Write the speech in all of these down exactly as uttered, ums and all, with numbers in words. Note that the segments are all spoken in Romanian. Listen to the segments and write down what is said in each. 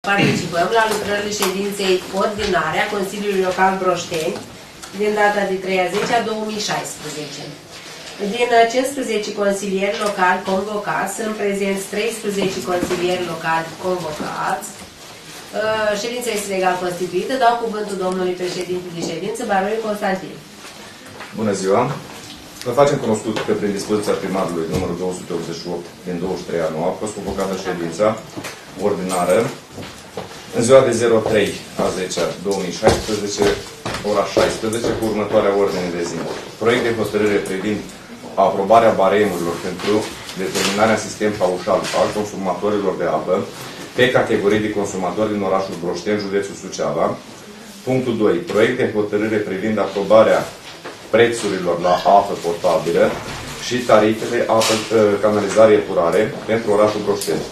Participăm la lucrările ședinței ordinare a Consiliului Local Broșteni din data de trei a zecea două mii șaisprezece. Din cincisprezece consilieri locali convocați, sunt prezenți treisprezece consilieri locali convocați. Ședința este legal constituită. Dau cuvântul domnului președinte de ședință, baronul Constantin. Bună ziua! Vă facem cunoscut că prin dispoziția primarului numărul două sute optzeci și opt din douăzeci și trei a noua a fost convocată ședința ordinară în ziua de trei a zecea două mii șaisprezece, ora șaisprezece, cu următoarea ordine de zi. Proiect de hotărâre privind aprobarea baremurilor pentru determinarea sistem paușal al consumatorilor de apă pe categorii de consumatori din orașul Broșteni, județul Suceava. Punctul doi. Proiect de hotărâre privind aprobarea prețurilor la apă potabilă și tarifele apă, canalizare, epurare pentru orașul Broșteni.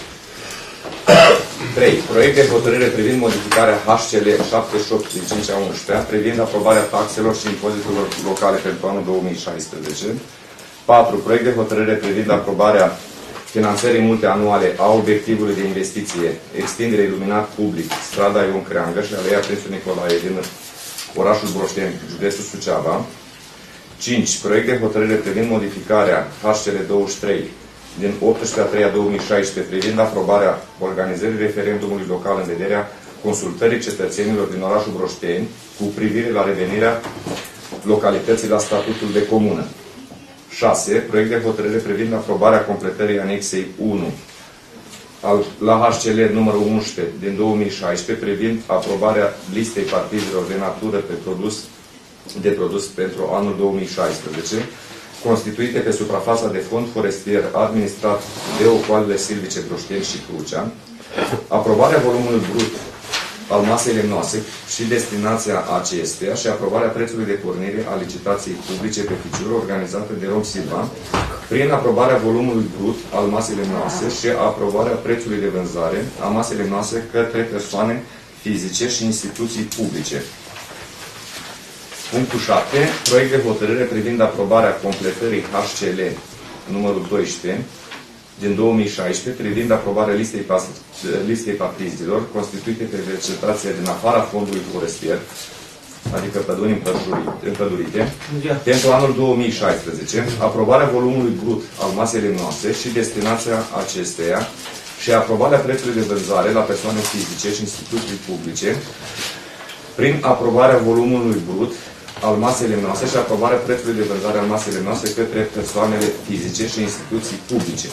trei. Proiect de hotărâre privind modificarea H C L șaptezeci și opt din cinci a unsprezecea privind aprobarea taxelor și impozitelor locale pentru anul două mii șaisprezece. patru. Proiect de hotărâre privind aprobarea finanțării multianuale a obiectivului de investiție extindere iluminat public strada Ion Creangă și aleea Prințul Nicolae din orașul Broșteni, județul Suceava. cinci. Proiect de hotărâre privind modificarea H C L douăzeci și trei din optsprezece a treia două mii șaisprezece privind aprobarea organizării referendumului local în vederea consultării cetățenilor din orașul Broșteni cu privire la revenirea localității la statutul de comună. șase. Proiect de hotărâre privind aprobarea completării anexei unu al, la H C L numărul unsprezece din două mii șaisprezece privind aprobarea listei partidelor de natură pe produs, de produs pentru anul două mii șaisprezece, constituite pe suprafața de fond forestier administrat de ocoalele silvice Broșteni și Crucea, aprobarea volumului brut al masei lemnoase și destinația acesteia și aprobarea prețului de pornire a licitației publice pe ficiură organizată de Rom Silva, prin aprobarea volumului brut al masei lemnoase și aprobarea prețului de vânzare a masei lemnoase către persoane fizice și instituții publice. Punctul șapte. Proiect de hotărâre privind aprobarea completării H C L numărul doisprezece din două mii șaisprezece privind aprobarea listei, listei partizilor constituite pe vegetație din afara fondului forestier, adică păduri împădurite, pentru anul două mii șaisprezece, aprobarea volumului brut al masei lemnoase și destinația acesteia și aprobarea prețului de vânzare la persoane fizice și instituții publice prin aprobarea volumului brut al masei lemnoase și aprobarea prețului de vânzare al masei lemnoase către persoanele fizice și instituții publice.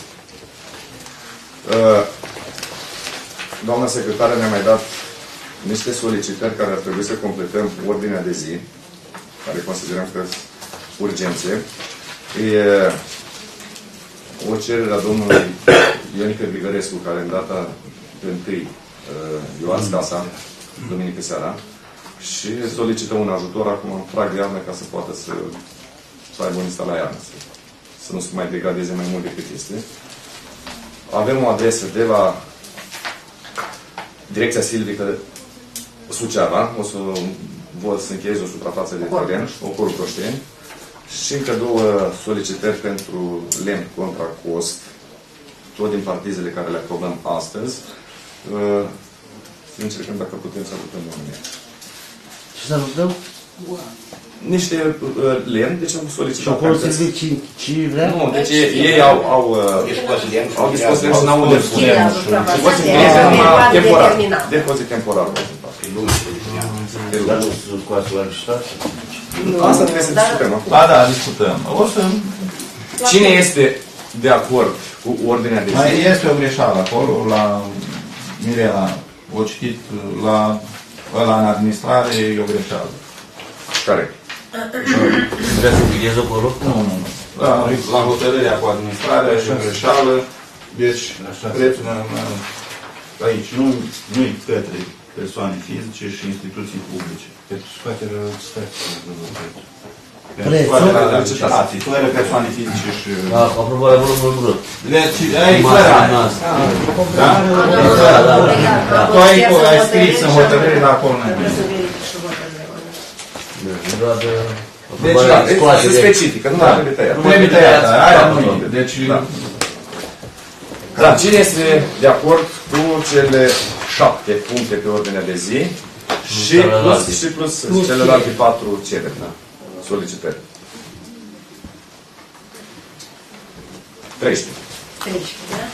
Doamna secretară ne-a mai dat niște solicitări care ar trebui să completăm ordinea de zi, care considerăm că sunt urgențe. E o cerere a domnului Ionică Grigărescu, care în data de întâi Ioan Casa, duminică seara, și solicităm un ajutor acum în prag de iarnă ca să poată să, să aibă un la iarnă, să, să nu se mai degradeze mai mult decât este. Avem o adresă de la Direcția Silvică Suceava, o să vă să încheiez o suprafață de teren, ocolul Broșteni, și încă două solicitări pentru lemn contra cost, tot din partizele care le aprobăm astăzi. Să încercăm dacă putem să ajutăm oamenii. Ce să ajutăm? Niște uh, lemn, deci am solicitat. Și acolo se vede ce vrea? Nu, deci ei, ei au, au, uh, au dispus lemn și n-au unde să punem. Și pot să încheieze numai temporar. Depozit temporar. Dar nu sunt scoase la licitație? Asta trebuie să discutăm acum. Ba da, discutăm. O să... Cine este de acord cu ordinea de zi? Mai este o greșeală acolo, la Mirela, o citit la ăla în administrare, e o greșeală. Care? Trebuie să ghidez acolo? Nu, nu, nu. La, la hotărârea cu administrarea și o greșeală, deci prețul aici nu nu-i către persoane fizice și instituții publice. Pentru scoaterea licitației. Pentru scoaterea la licitații, fără persoane fizice și... Da, aprobarea volumului brut. Deci, aici fără aia. Da? Da? Tu ai scris în hotărâre la acolo. Deci, se specifică, nu mai trebuie tăiat. Nu trebuie tăiat, aia nu e. Deci... Da, cine este de acord cu cele șapte puncte pe ordinea de zi și celelalte. plus, și plus, plus celelalte patru cereri, da, solicitări. treisprezece. treisprezece, da?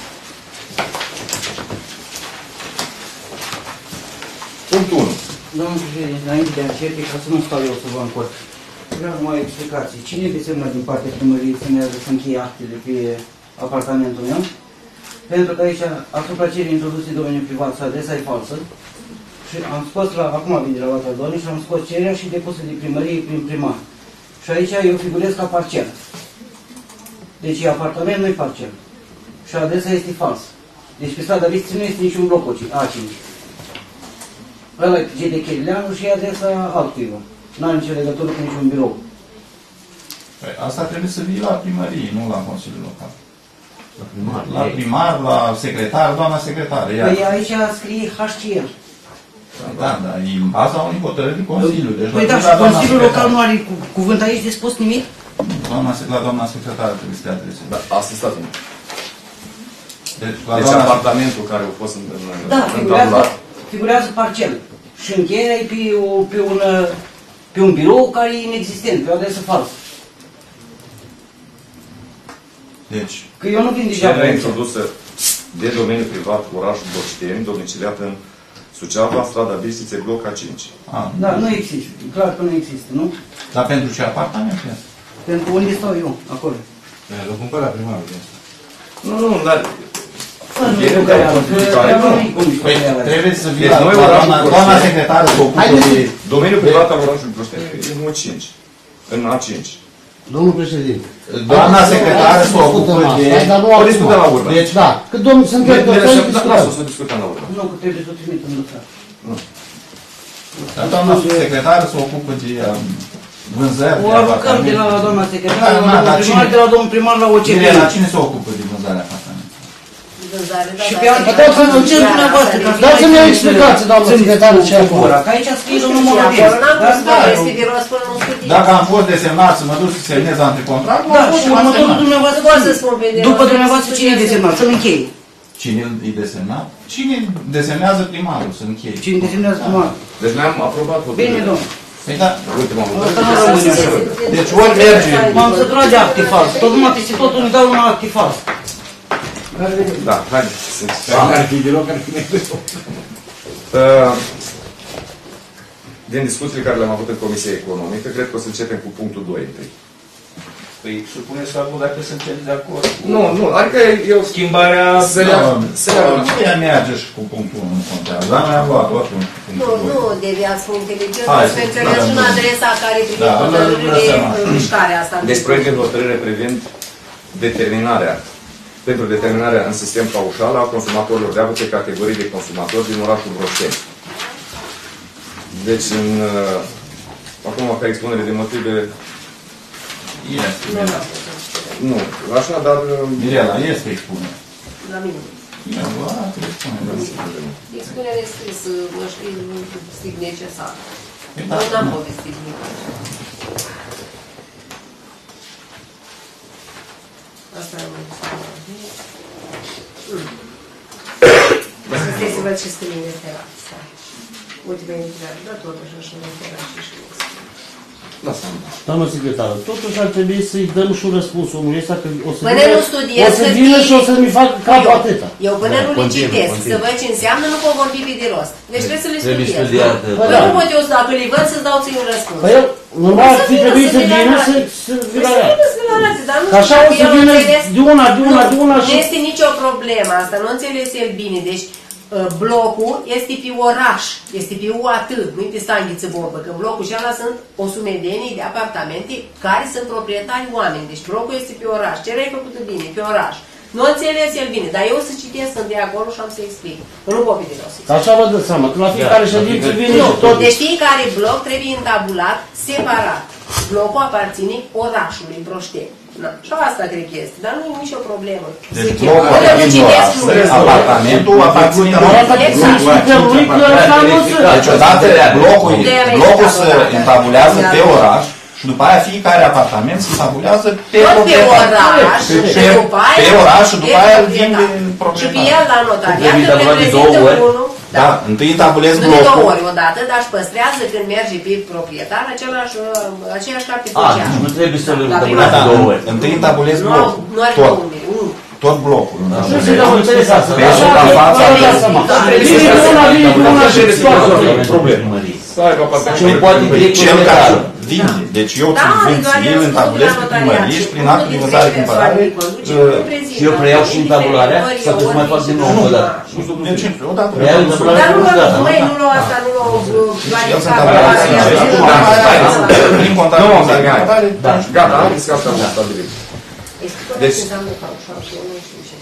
Punctul unu. Domnul președinte, înainte de a începe, ca să nu stau eu să vă încurc, vreau numai o explicație. Cine desemnă din partea primăriei semnează să încheie actele pe apartamentul meu? Pentru că aici, asupra cererii introduse în domeniul privat, adresa e falsă. Și am scos la, acum vin de la Vatra Doamne și am scos cererea și depusă de primărie prin primar. Și aici eu figurez ca parcel. Deci e apartament, nu e parcel. Și adresa este falsă. Deci pe strada Vistiță nu este niciun bloc A cinci. Ăla e G D Chelileanu și e adresa altcuiva. N-are nicio legătură cu niciun birou. Păi, asta trebuie să vii la primărie, nu la Consiliul Local. La primar. La primar, la secretar, doamna secretară. Iar. Păi aici scrie H C L. Da, da, e în baza unui hotărâri de Consiliu. Deci, Păi da, la și doamna Consiliul secretară. Local nu are cu, cuvânt aici de spus nimic? Doamna, la doamna secretară trebuie să te adresezi. Da, asta e statul. Deci, la Deci doamna apartamentul care a fost în, în, Da, în figurează, tabulat, figurează parcel. Și încheierea e pe, o, pe, un, pe un birou care e inexistent, pe o adresă falsă. Deci, Că eu nu vin deja cererea pe introdusă de domeniu privat, orașul Boșteni, domiciliat în Suceava, strada Bistrițe, bloc A cinci. a, Da, nu există. Clar că nu există, nu? dar pentru ce apartament este? Pentru unde stau eu, acolo. L-a cumpărat primarul de asta. Nu, nu, dar... Nu E știu de care care- are, care- că nu e cum Păi, știu care trebuie să vii Deci la, noi, la orașul doamna, Boșteni- doamna secretară să ocupă de... Domeniul privat al orașului Boșteni e în O cinci. În A cinci. Domnul președinte. Doamna secretară să ocupă de... Hai, dar nu O acum. discutăm la urmă. Deci, da. Că domnul sunt Ne- chiar ne că lăsăm- da, discutăm. lasă-o să discutăm la urmă. Nu, că trebuie să o trimit în dosar. Dar doamna secretară să ocupă de um, vânzări O de aruncăm de la apartamente. doamna secretară, Da, la da, domnul dar primar, cine- de la domnul primar la O C P. Irena, cine se ocupă de vânzarea apartamentului? Vânzare, da, Și da, pe da, altă da, dată, da, nu ce da, dumneavoastră, da, ca da, să Dați-mi o mai explicație, doamnă să-mi secretară, ce spun acolo. cu ora, că aici scrie Nu domnul știu ce Moraveț. acolo, n-am Da, văzut da, care eu- este birou, spune nu știu. Dacă am fost desemnat să mă duc să semnez anticontract, Da, am fost și și m-am următorul semnat. dumneavoastră, Nu pot să spun pe direct. după dumneavoastră cine e desemnat? Să-l încheie. Cine îi desemnat? Cine desemnează primarul să încheie? Cine desemnează primarul? Deci ne-am aprobat hotărârea. Bine, domnul. Păi da, Ultima Asta hotărâre. nu rămâne așa. Deci ori merge. M-am săturat de acte fals. Tot numai peste tot îmi dau un acte fals. Da, haideți să Care fi deloc, care fi deloc. Uh, Din discuțiile care le-am avut în Comisia Economică, cred că o să începem cu punctul doi întâi. Păi supuneți la vot dacă suntem de acord. Nu, nu, adică eu Schimbarea... să le să le Nu ea merge și cu punctul unu contează, dar noi am luat oricum Nu, punctul nu doi. deviați punctele. Eu Hai, să menționez da, și în da. adresa care privind Da, da, hotărârile da, seama. de mișcare asta. Deci proiect de hotărâre privind determinarea pentru determinarea în sistem paușal a consumatorilor de apă pe categorii de consumatori din orașul Broșteni. Deci, în, uh, acum, ca expunere de motive, Este. Nu, nu, nu, așa, dar... uh, Mirela, este expune. la mine. Eu, a, trebuie spune, da. Expunere scris, mă știu, nu stic necesar. Păi da, Nu n-am nu. povestit nimic. Asta e mai Să văd ce scrie în referat. Ultimele intrare, dar totuși așa în referat și și Lasă-mă. Doamnă secretară, totuși ar trebui să-i dăm și un răspuns omului ăsta, că o să Până vină, nu studiez, o să să vină știi- și o să-mi fac capul Eu- atâta. Eu până Da, nu le continuu, citesc, continuu. să văd ce înseamnă, nu pot vorbi pe de rost. Deci trebuie să le Trebuie studiez. studiat, nu? da. Păi Da. nu pot eu să dacă le văd să-ți dau ție un răspuns. Păi el, normal, ar Să fi vină, trebuit să să vină vină la- să să Păi vină să la ea. vină să le arate, dar nu Că așa știu, o să eu nu vină înțeles- de una, de una, de una Nu și... este nicio problemă asta, nu înțeles el bine. Deci uh, blocul este pe oraș, este pe U A T, nu-i pe Stanghiță Borbă, că blocul și ala sunt o sumedenie de apartamente care sunt proprietari oameni. Deci blocul este pe oraș. Ce ai făcut bine? Pe oraș. Nu înțeles el bine, dar eu o să citesc, sunt de acolo și am să explic. Nu pot pe de rost. Că așa vă dați seama, că la fiecare Da, ședință adică- vine Nu, și tot... deci fiecare bloc trebuie întabulat separat. Blocul aparține orașului Broșteni. Na, și asta cred că este, dar nu e nicio problemă. Deci Zic eu. blocul Până nu din citesc oraș, lucrurile. apartamentul aparține Arată că Exact. să explică lui că ăsta nu se... Deci odată blocul, De-aia mi-ai blocul zis se odată. întabulează pe Da. oraș și după aia fiecare apartament se întabulează pe Tot pe proprietar. oraș, Pe, și pe, după aia pe oraș și după pe aia îl proprietar. vinde Și pe proprietar. el la notariat Trebuie îl tabulat de reprezintă două ori? unul. Da, întâi tabulez Nu de două blocul. ori odată, dar își păstrează când merge pe proprietar același, uh, aceeași carte A, funciară. deci nu trebuie să le La dăm prima de dată. două ori. Întâi tabulez Nu, blocul. nu are Tot. două numere, unul. Tot blocul. Nu se dau interesat să Vezi la fața Vine una, vine una și toată. Probleme. Să aibă parte. Și nu poate direct Cel cu care metalul. vinde. Deci eu Da, țin vând doar țin, eu îl spun tabulez la pe notariat primărie și și prin unul actul de dintre vânzare trei cumpărare. persoane conduce, uh, îl prezintă. Și eu preiau și în tabularea Ori să eu, duc mai ori fac din și nou nu. o dată. Deci, odată. Preiau în Dar tabularea nu și l-au, gata, măi, nu? nu l-au asta, nu l-au El se planificat. tabulează. Prin Nu, contabilitate. dar gata. Da. Gata, am zis că asta am stabilit. Deci, Deci- înseamnă paușal și eu nu știu ce.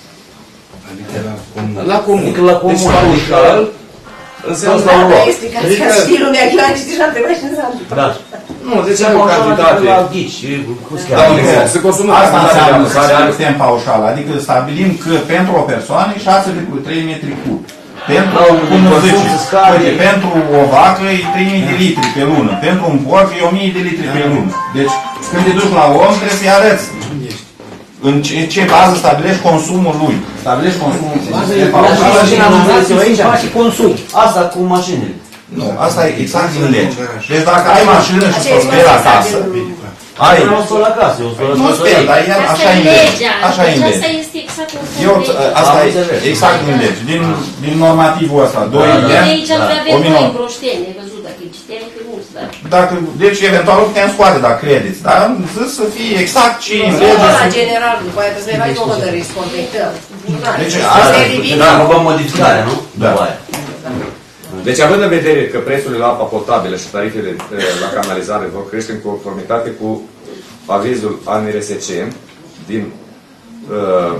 La comun. Adică la comun. Deci paușal înseamnă Da, un dar lot. explicați Adică, ca știi lumea că eu am citit și am trebuit și înseamnă. Da. nu, deci ai o cantitate. La ghici, cum se Da, un cheamă? exemplu. Se consumă Asta înseamnă cantitate de apă. sistem paușal, adică stabilim că pentru o persoană e șase virgulă trei metri cub. Pentru, Au, cum din îți consum zice, se scade. uite, pentru o vacă e trei mii de litri pe lună, pentru un porc e o mie de litri pe lună. Deci când te duci la om trebuie să-i arăți în ce, ce bază stabilești consumul lui. Stabilești consumul sistem Dar și paușal. mașina am înțeles eu aici, faci și consum. Asta cu mașinile. Nu, asta e exact din lege. Deci dacă ai mașină și Așa să o e speri foarte acasă, exact. ai, Eu o să la casă, eu o să la nu speri, dar el Asta așa e e în lege. legea. Așa e Deci în asta lege. este exact cum Eu, asta Am e înțeles. exact din lege, din, din normativul ăsta, doi Da, da. de ani. aici Da. avem O noi minut. în Broșteni, ai văzut dacă îi citeam pe mulți, dar... Dacă, deci eventual o putem scoate dacă credeți, dar am zis să fie exact ce e în Nu lege. la general, după aia trebuie să mai faci o hotărâre, să corectăm. Deci Asta asta e e- ridicat. Da, nu vom modificarea, nu? Da. După aia. Deci, având în vedere că prețurile la apa potabilă și tarifele eh, la canalizare vor crește în conformitate cu avizul A N R S C din uh,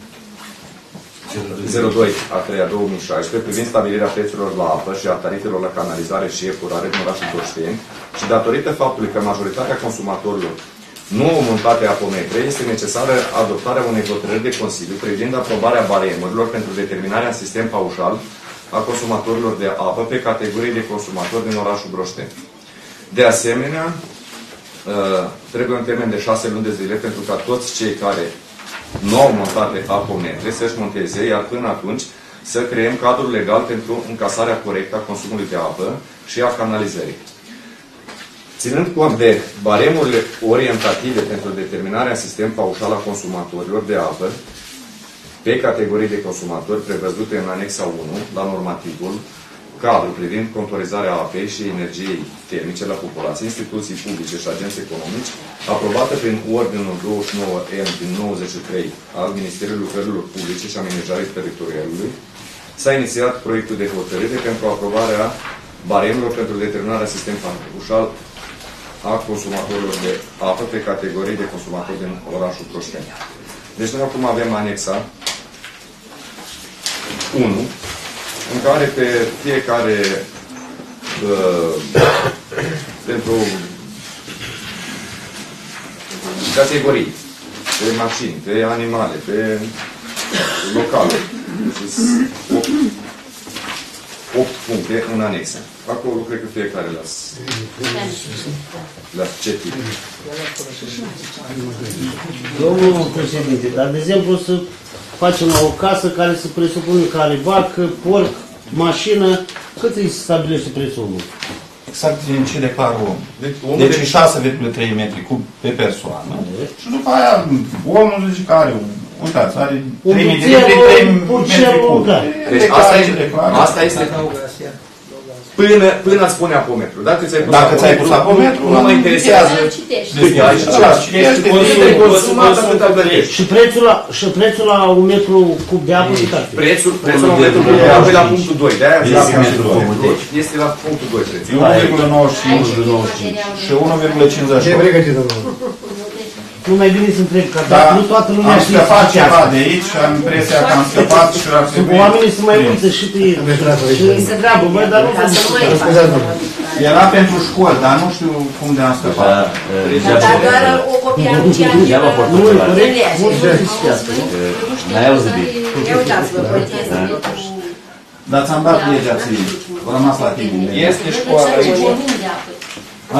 zero doi a treia două mii șaisprezece privind stabilirea prețurilor la apă și a tarifelor la canalizare și epurare din orașul Broșteni și datorită faptului că majoritatea consumatorilor nu au montate apometre, este necesară adoptarea unei hotărâri de Consiliu privind aprobarea baremurilor pentru determinarea în sistem paușal a consumatorilor de apă pe categorii de consumatori din orașul Broșteni. De asemenea, trebuie un termen de șase luni de zile pentru ca toți cei care nu au montate apometre să-și monteze, iar până atunci să creăm cadrul legal pentru încasarea corectă a consumului de apă și a canalizării. Ținând cont de baremurile orientative pentru determinarea în sistem paușal a consumatorilor de apă, pe categorii de consumatori prevăzute în anexa unu la normativul cadru privind contorizarea apei și energiei termice la populație, instituții publice și agenți economici, aprobată prin ordinul douăzeci și nouă M din nouăzeci și trei al Ministerului Lucrărilor Publice și Amenajării Teritorialului, s-a inițiat proiectul de hotărâre pentru aprobarea baremelor pentru determinarea sistemului paușal a consumatorilor de apă pe categorii de consumatori din orașul Broșteni. Deci noi acum avem anexa unu, în care pe fiecare uh, pentru categorii, pe mașini, pe animale, pe locale, deci opt, opt puncte în anexă. Acolo cred că fiecare las la ce tip. Domnul președinte, dar de exemplu să facem la o casă care se presupune că are vacă, porc, mașină, cât îi stabilește prețul omului? Exact din ce declară omul. Deci, omul Deci de- e șase virgulă trei metri cub pe persoană. Și după aia omul zice că are, uitați, are Un trei mii de buțel, litri, trei un metri buțel, cub. da. Deci asta, e, asta este până, până îți pune apometru. Dacă ți-ai pus Dacă ți-ai pus apometru, nu mă interesează Să citești. cât ai și ce citești, cât ai consumat, atât ai plătești. Și prețul la, și prețul la un metru cub de apă cât ar fi? Prețul, prețul la un metru cub de apă e la punctul doi. De-aia Este zic că metru cub. este la punctul doi prețul. E unu virgulă nouăzeci și cinci și unu virgulă cincizeci și opt. Nu mai bine să întreb, că Da, nu toată lumea am știe scăpat ce ceva asta. de aici, am impresia că am scăpat și ar trebui... Oamenii se mai uită și pe și se întreabă, băi, dar nu Ca să nu mai vă faci o modificare. Era pentru școli, dar nu știu cum de am scăpat. Da, Dar doar o copie a ceea ce... Ia-vă portul Nu, ăla. corect, În nu lege. se știe asta. N-ai auzit bine. Ia uitați-vă, poliția Dar ți-am dat legea ție. Vă rămas la tine. Este școală aici. Ha?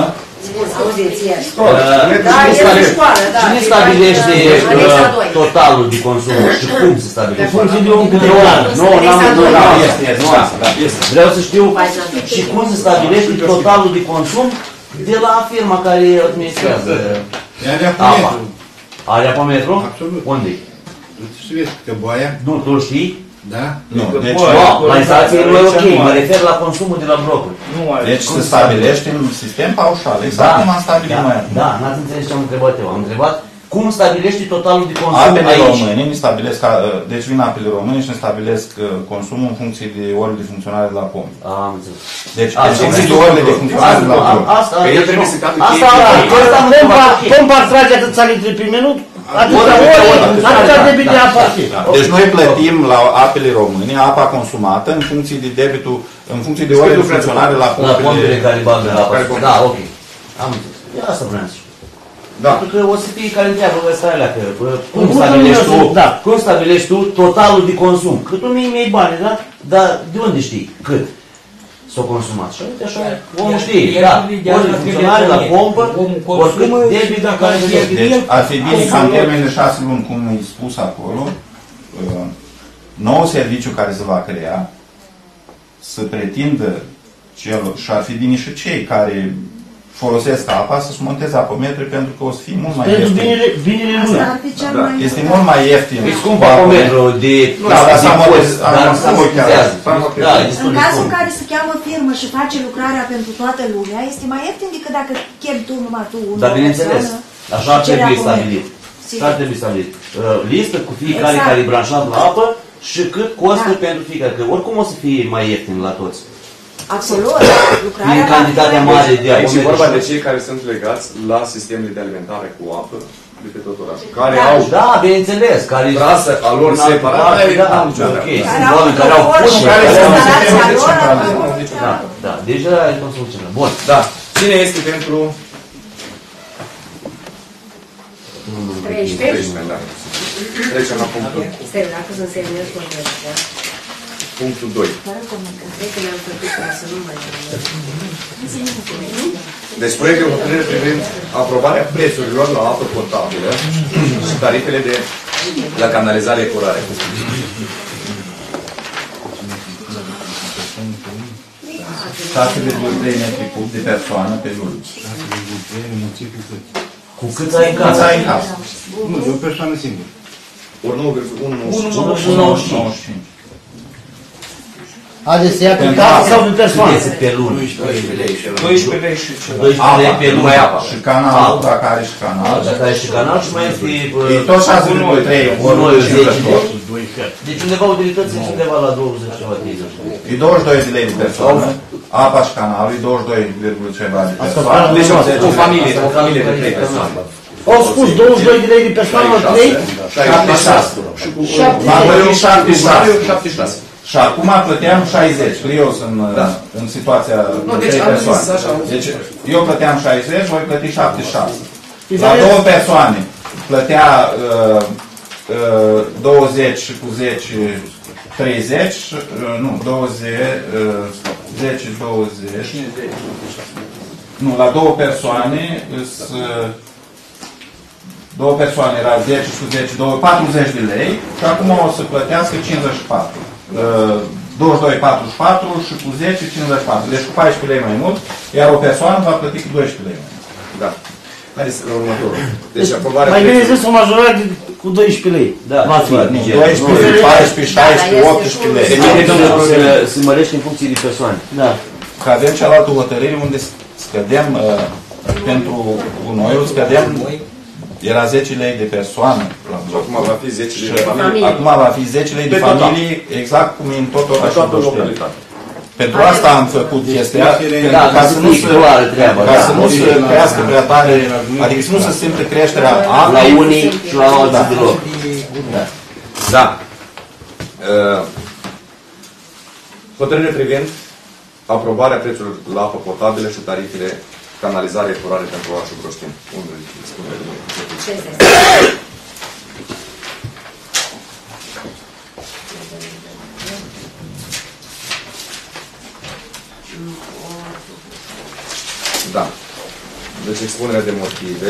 Bun, auziți, ieri. Uh, Da, cine este stabilește- școală, da. Cine și stabilește faci, uh, anexa uh, doi. totalul de consum și cum se În stabilește? funcție de un câte an. Nu, n-am Anexa nu, doi. n-am Este, este, nu da, asta. da, este. Vreau să știu Pagina doi. și cum se stabilește totalul de consum de la firma care administrează Ea de apa. apometru. Are apa metru? Absolut. Unde? Tu să vezi că boaia, Nu, tu știi? da? Nu, deci, Nu, la instalație nu e Aici ok, nu mă are. refer la consumul de la blocuri. Nu are. deci se stabilește în sistem paușal, exact cum am stabilit da, noi. da, n-ați înțeles ce am întrebat eu. Am întrebat cum stabilești totalul de consum Apele aici. române ne stabilesc, ca- deci vin apele române și ne stabilesc uh, consumul în funcție de orele de funcționare de la pomp. Am înțeles. Deci, A, în funcție de orele de funcționare de la Asta, pomp. asta, Că el deci trebuie nu. să cadă Asta, cheie. asta am Pompa, întrebat. pompa ar trage atâția litri pe minut, atâția Ori, ori, ori, atâția da, debit de da, apă. Da. Deci noi plătim la apele române apa consumată în funcție de debitul, în funcție de orele de funcționare la La pompele pompele. care bagă Da, apa. care pompă. Da, ok. Am înțeles. Eu asta vreau să știu. Da. Pentru că o să fie care întreabă ăsta alea, că bă, cum În stabilești tu, ultimul da. cum stabilești tu totalul de consum? Că tu nu-i iei bani, da? Dar de unde știi? Cât? S-o consumat. Și uite așa, omul știe, da. Ori de funcționare la pompă, oricât debit, dacă are de Deci ar fi bine ca în termen de șase luni, cum e spus acolo, uh, nou serviciu care se va crea să pretindă celor, și ar fi bine și cei care folosesc apa să-și monteze apometre pentru că o să fie mult mai Pentru ieftin. binele, binele Asta lui. ar fi cel Da. mai... Este mult mai ieftin. E scump apometru de Da, dar s-a de amortiz- post, dar amortizează. se amortizează. Da, e destul În de cazul în scump. care se cheamă firmă și face lucrarea pentru toată lumea, este mai ieftin decât dacă chem tu numai tu unul. Dar bineînțeles, așa ar trebui stabilit. Așa ar trebui stabilit. Uh, Listă cu fiecare Exact. care e branșat la apă și cât costă Da. pentru fiecare. Că oricum o să fie mai ieftin la toți. Absolut. Lucrarea Prin va fi cantitatea mai- mare de Aici e apometru. vorba de cei care sunt legați la sistemele de alimentare cu apă de pe tot orașul. Care Da. au Da, bineînțeles, care trasă a lor în altă separat, parte, aia e da, niciun ok. treabă. Sunt Care au oameni care au confort pus și care care au sunt instalația sisteme de lor centrale. acolo. Da, da, deja e construcțional. Bun. Da. Cine este pentru treisprezece. treisprezece, da. Trecem la punctul, Stai, dacă sunt serios, mă gândesc, da? punctul doi. Cred că ne-am făcut ca să nu mai... Deci proiect de hotărâre privind aprobarea prețurilor la apă potabilă și tarifele de la canalizare curare. șase virgulă trei metri cub de persoană pe lună. Cu cât ai în Cât casă? ai în casă? Nu, e o persoană singură. Ori nouă virgulă unu nouăzeci și cinci. unu virgulă nouăzeci și cinci. nouăzeci și cinci. Haideți să ia pe casă sau pe persoană? Iese pe lună. doisprezece lei și ceva. doisprezece lei pe lună. numai apa. Și canalul, dacă are și canal. Dacă ai și canal și mai este... E tot șase virgulă trei ori Noi cincizeci. zece. Deci undeva utilitățile sunt undeva la douăzeci ceva treizeci. E douăzeci și doi de lei de persoană. Apa și canalul e douăzeci și doi virgulă ceva de Asta persoană. Deci o, zece o familie, o familie de trei persoane. Au spus douăzeci și doi de lei de persoană, trei, șaptezeci și șase. M-am plătit șaptezeci și șase. șaptezeci și șase. Și acum plăteam șaizeci, că eu sunt Da. în situația Nu, de deci trei am persoane. zis așa. Deci eu plăteam șaizeci, voi plăti șaptezeci și șase. La Diferența- două persoane plătea uh, uh, douăzeci și cu zece, treizeci, uh, nu, douăzeci, uh, zece, douăzeci. Nu, la două persoane, îs, uh, două persoane era zece cu zece, patruzeci de lei și acum o să plătească cincizeci și patru. Uh, douăzeci și doi, patruzeci și patru și cu zece, cincizeci și patru. Deci cu paisprezece lei mai mult, iar o persoană va plăti cu doisprezece lei mai mult. Da. Haideți la următorul. Deci aprobarea mai bine prețului. zis o majorare de- cu doisprezece lei. Da, Va fi. nici doisprezece, paisprezece, șaisprezece, optsprezece lei. Deci se, se mărește în funcție de persoane. Da. Că avem cealaltă hotărâre unde scădem uh, pentru gunoiul, scădem, era zece lei de persoană. Și acum va fi zece Și de familie. acum va fi zece lei de Pe total. familie, exact cum e în tot Pe orașul toată Boșteni. localitatea. Pentru asta am făcut chestia, pentru Da, ca ca să să nu fie se, clară treaba, ca da. să nu se crească prea tare, adică să nu se simte creșterea La apei. unii și la alții deloc. Da. Uh, Hotărâre privind aprobarea prețurilor la apă potabilă și tarifele canalizare curare pentru orașul Broșteni. Unde spune dumneavoastră? Ce este? Da. deci expunerea de motive,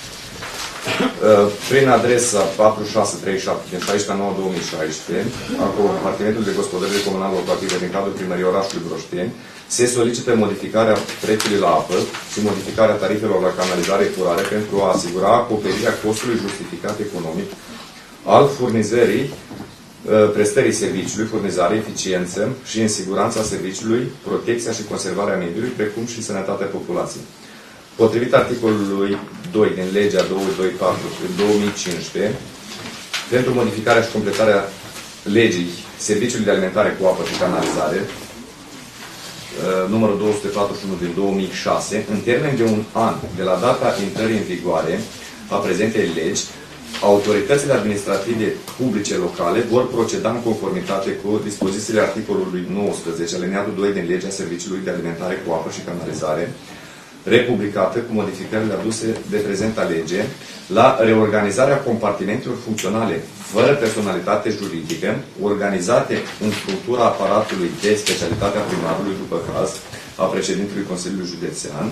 prin adresa patru șase trei șapte din șaisprezece nouă două mii șaisprezece a Compartimentului de Gospodărie Comunală Locative din cadrul Primăriei Orașului Broșteni, se solicită modificarea prețului la apă și modificarea tarifelor la canalizare curare pentru a asigura acoperirea costului justificat economic al furnizării, prestării serviciului, furnizare, eficiență și în siguranța serviciului, protecția și conservarea mediului, precum și sănătatea populației. Potrivit articolului doi din legea două sute douăzeci și patru din două mii cincisprezece, pentru modificarea și completarea legii Serviciului de Alimentare cu Apă și Canalizare, numărul două sute patruzeci și unu din două mii șase, în termen de un an de la data intrării în vigoare a prezentei legi, autoritățile administrative publice locale vor proceda în conformitate cu dispozițiile articolului nouăsprezece, alineatul doi din legea Serviciului de Alimentare cu Apă și Canalizare, republicată cu modificările aduse de prezenta lege, la reorganizarea compartimentelor funcționale fără personalitate juridică, organizate în structura aparatului de specialitate a primarului, după caz, a președintelui Consiliului Județean,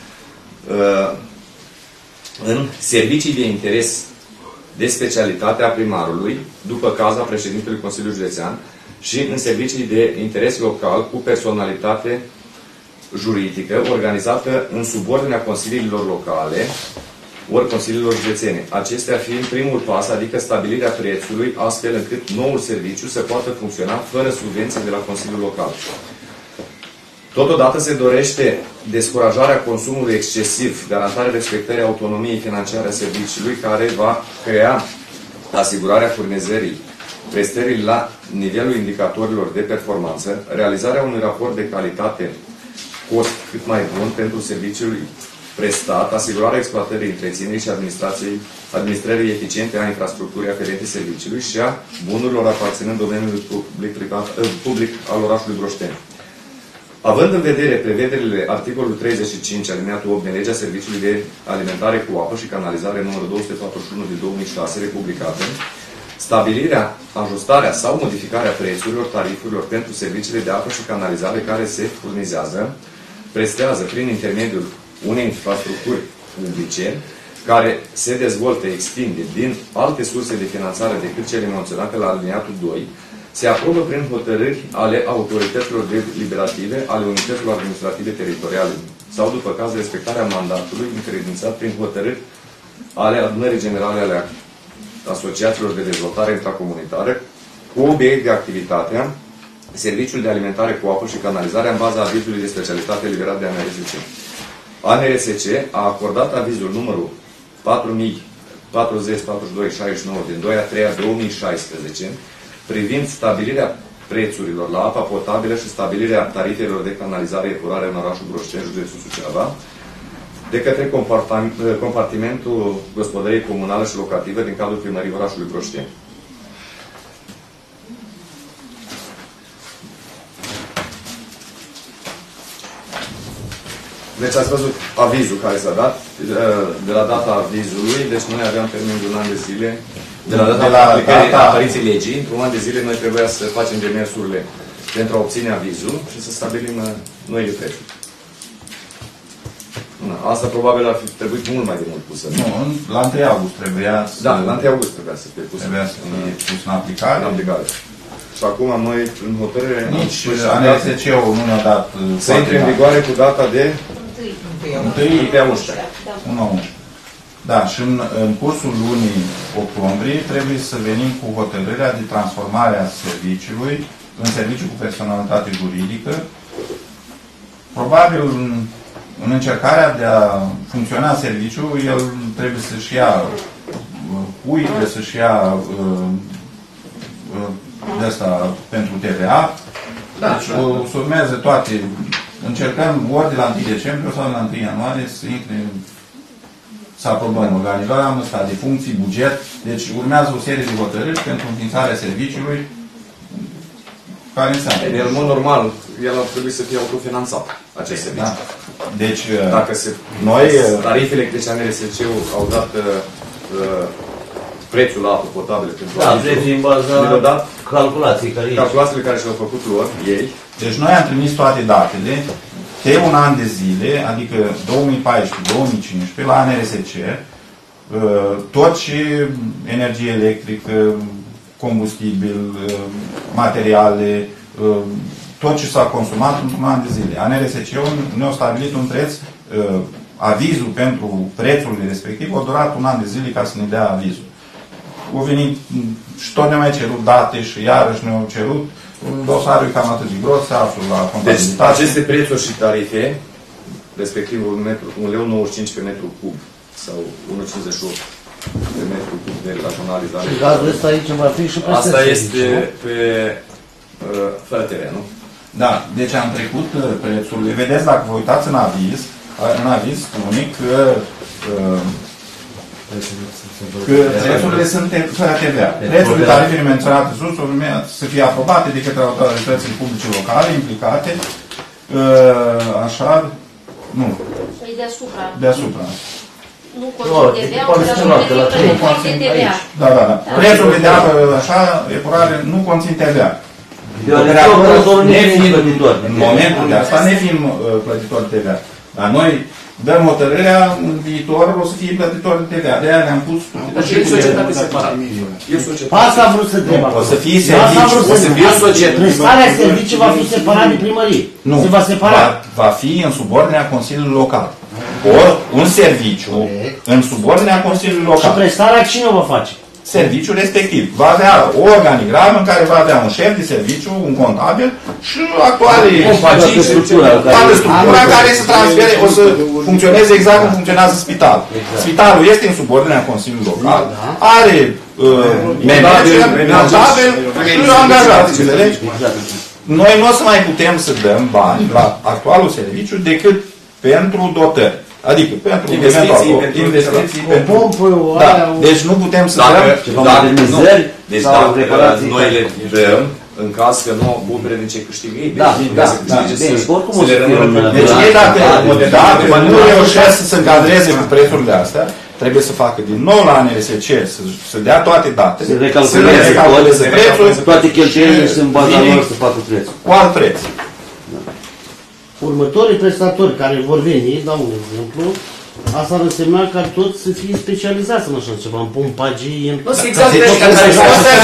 în servicii de interes de specialitate a primarului, după caz a președintelui Consiliului Județean, și în servicii de interes local cu personalitate juridică organizată în subordinea consiliilor locale ori consiliilor județene. Acestea fiind primul pas, adică stabilirea prețului, astfel încât noul serviciu să poată funcționa fără subvenții de la Consiliul Local. Totodată se dorește descurajarea consumului excesiv, garantarea respectării autonomiei financiare a serviciului, care va crea asigurarea furnizării prestării la nivelul indicatorilor de performanță, realizarea unui raport de calitate cost cât mai bun pentru serviciul prestat, asigurarea exploatării, întreținerii și administrației, administrării eficiente a infrastructurii aferente serviciului și a bunurilor aparținând domeniului public, privat, public al orașului Broșteni. Având în vedere prevederile articolului treizeci și cinci, alineatul opt din legea Serviciului de Alimentare cu Apă și Canalizare numărul două sute patruzeci și unu din două mii șase, republicată, stabilirea, ajustarea sau modificarea prețurilor, tarifurilor pentru serviciile de apă și canalizare care se furnizează, prestează prin intermediul unei infrastructuri publice care se dezvoltă, extinde din alte surse de finanțare decât cele menționate la aliniatul doi, se aprobă prin hotărâri ale autorităților deliberative, ale unităților administrative teritoriale sau, după caz, respectarea mandatului încredințat prin hotărâri ale adunării generale ale asociațiilor de dezvoltare intracomunitară, cu obiect de activitatea Serviciul de Alimentare cu Apă și Canalizare în baza avizului de specialitate eliberat de A N R S C. A N R S C a acordat avizul numărul patru mii patruzeci patruzeci și doi șaizeci și nouă din doi a treia două mii șaisprezece privind stabilirea prețurilor la apa potabilă și stabilirea tarifelor de canalizare epurare în orașul Broșteni, județul Suceava, de către compartimentul Gospodăriei Comunale și Locative din cadrul Primăriei orașului Broșteni. Deci ați văzut avizul care s-a dat, de la data avizului, deci noi aveam termen de un an de zile, de la data de la aplicării apariției legii, într-un an de zile noi trebuia să facem demersurile pentru a obține avizul și să stabilim noile prețuri. Asta probabil ar fi trebuit mult mai de mult pusă. Nu, la întâi august trebuia să... Da, la întâi august trebuia să fie pusă. Trebuia să fie pus în aplicare. În aplicare. Și acum noi, în hotărâre... Nici A N R S C-ul nu ne-a dat... Să intre în vigoare cu data de... întâi a unsprezece. unu a unsprezece. Da, și în, în cursul lunii octombrie trebuie să venim cu hotărârea de transformare a serviciului în serviciu cu personalitate juridică. Probabil în, în încercarea de a funcționa serviciul, el trebuie să-și ia cui, trebuie să-și ia uh, uh, de asta pentru T V A. Da, deci da, o să urmeze toate. Încercăm ori de la întâi decembrie sau de la întâi ianuarie să intre, să aprobăm organizarea ăsta de funcții, buget. Deci urmează o serie de hotărâri pentru înființarea serviciului care înseamnă. În mod normal, el ar trebui să fie autofinanțat, acest serviciu. Da. Deci, dacă se, noi, tarifele de A N R S C-ul au dat uh, prețul la apă potabilă pentru da, prețul în baza calculației care calculațiile care și-au făcut lor, ei. Deci noi am trimis toate datele pe un an de zile, adică două mii paisprezece două mii cincisprezece, la A N R S C, tot și energie electrică, combustibil, materiale, tot ce s-a consumat într-un an de zile. A N R S C-ul ne-a stabilit un preț, avizul pentru prețurile respectiv a durat un an de zile ca să ne dea avizul. Au venit și tot ne-au mai cerut date și iarăși ne-au cerut. Dosarul e cam atât de gros, se află la contabilitate. Deci aceste prețuri și tarife, respectiv un leu nouăzeci și cinci pe metru cub sau unu virgulă cincizeci și opt pe metru cub de raționalizare. Și gazul ăsta aici va fi și pe asta este pe, uh, fără T V, nu? Da, deci am trecut uh, prețurile. Vedeți, dacă vă uitați în aviz, în aviz spune că uh, că prețurile sunt fără T V A. Prețurile tarifele menționate sus urmează să fie aprobate de către autoritățile publice locale implicate. Așa, nu. Păi deasupra. Deasupra. Nu conțin T V A-ul, dar nu conțin T V A. Da, da, da. Prețurile de apă, așa, epurare, nu conțin T V A. În momentul de asta, ne fiind plătitori T V A. Dar noi dăm hotărârea, în viitor o să fie plătitor de T V A. De aia ne-am pus... Deci e societate separată. Asta am vrut să întreb. O să fie serviciu. O să fie societate. Prestarea serviciu va fi separat de primărie. Nu. Se va separa. Va, va fi în subordinea Consiliului Local. Ori un serviciu în subordinea Consiliului Local. Și prestarea cine o va face? Serviciul respectiv. Va avea o organigramă în care va avea un șef de serviciu, un contabil și actuale toată structura, toată structura care se transfere, o să funcționeze exact cum funcționează spitalul. Spitalul este în subordinea Consiliului Local, are manager, contabil și angajați. Noi nu o să mai putem să dăm bani la actualul serviciu decât pentru dotări. Adică pentru investiții, pentru investiții, o pompă, o da. aia, o... Deci nu putem să dacă, dăm ceva dacă, modernizări nu. Deci sau dacă reparații. noi le dăm, în caz că nu bucure din ce câștigă ei, Da, deci, da, să da. câștige, Bine, să, oricum să o să le fie rămână un- pe- Deci ei dacă, dacă bani nu nu reușesc să se încadreze cu prețurile astea, trebuie să facă din nou la A N R S C, să, să dea toate datele, Se să le recalculeze recalculeze prețul, toate cheltuielile și în baza vine lor să facă prețul. cu alt preț. Următorii prestatori care vor veni, dau un exemplu, asta ar însemna ca toți să fie specializați în așa ceva, în pompagii, în... Nu, sunt exact ăștia care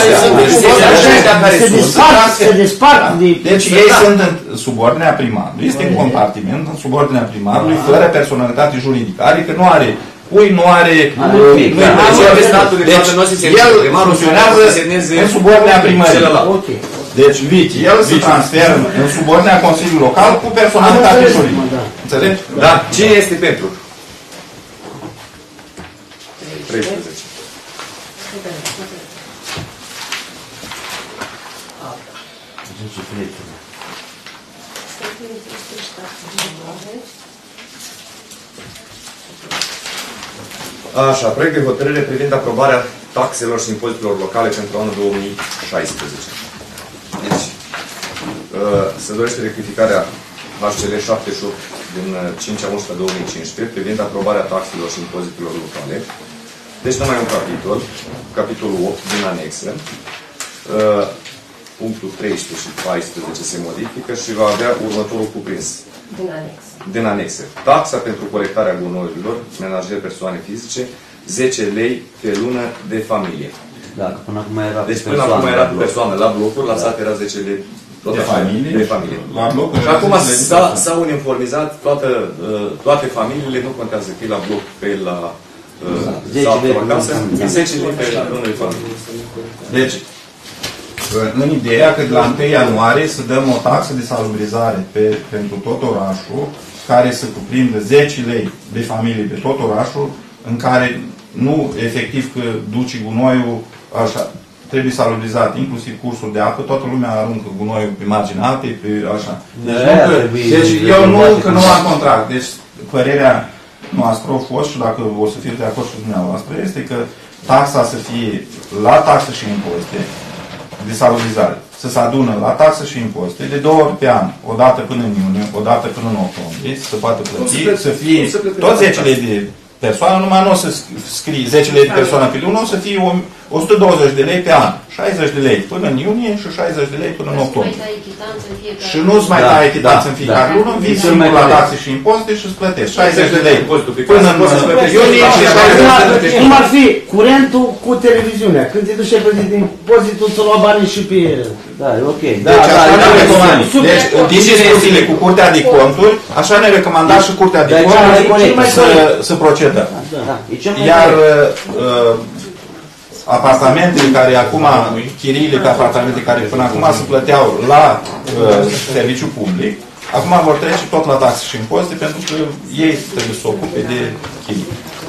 Se despart, se despart de... Deci ei sunt în subordinea primarului, este un compartiment în subordinea primarului, fără personalitate juridică, adică nu are cui, nu are... nimic, da. Deci el funcționează în subordinea primării. Ok. Deci el se transferă în subordinea Consiliului Local cu personalitate juridică. Înțelegi? Da. Cine este pentru? treisprezece. Așa, proiect de hotărâre privind aprobarea taxelor și impozitelor locale pentru anul două mii șaisprezece. Deci, se dorește rectificarea H C L șaptezeci și opt din cinci a unsprezece două mii cincisprezece privind aprobarea taxelor și impozitelor locale. Deci numai un capitol, capitolul opt din anexă, punctul treisprezece și paisprezece se modifică și va avea următorul cuprins. Din anexă. Din anexă. Taxa pentru colectarea gunoiurilor, menajeri persoane fizice, zece lei pe lună de familie. Da, că până acum era Deci până acum era pe persoană la blocuri, la sat era zece lei De familie? De familie. La blocuri și acum s-au uniformizat toată, toate familiile, nu contează că e la bloc, pe la sat, la casă, zece lei pe lună de familie. Deci, în ideea că de la întâi ianuarie să dăm o taxă de salubrizare pe, pentru tot orașul, care să cuprindă zece lei de familie pe tot orașul, în care nu efectiv că duci gunoiul, așa, trebuie salubrizat, inclusiv cursul de apă, toată lumea aruncă gunoiul pe marginea apei, pe așa. Deci, nu că, deci eu nu, că nu am contract. Deci, părerea noastră a fost, și dacă o să fiți de acord cu dumneavoastră, este că taxa să fie la taxă și impozite, de salubrizare, să se adună la taxă și impozite de două ori pe an, o dată până în iunie, o dată până în octombrie, să se poată plăti, să fie tot zece lei de persoană, numai nu o să scrie zece lei de persoană pe lună, o să fie o sută douăzeci de lei pe an, șaizeci de lei până în iunie și șaizeci de lei până în octombrie. Și nu-ți mai dai echitanță în fiecare lună, vii singur la taxe și impozite și îți plătești șaizeci de lei până în iunie și șaizeci de lei. Cum ar fi curentul cu televiziunea? Când te duci pe impozitul, să lua banii și pe... Da, e ok. Deci așa ne recomandăm. Deci în discuțiile cu Curtea de Conturi, așa ne recomanda și Curtea de Conturi să procedăm. Iar apartamentele care acum, chiriile ca apartamente care până acum se plăteau la uh, serviciu public, acum vor trece tot la taxe și impozite pentru că ei trebuie să se ocupe de chirii.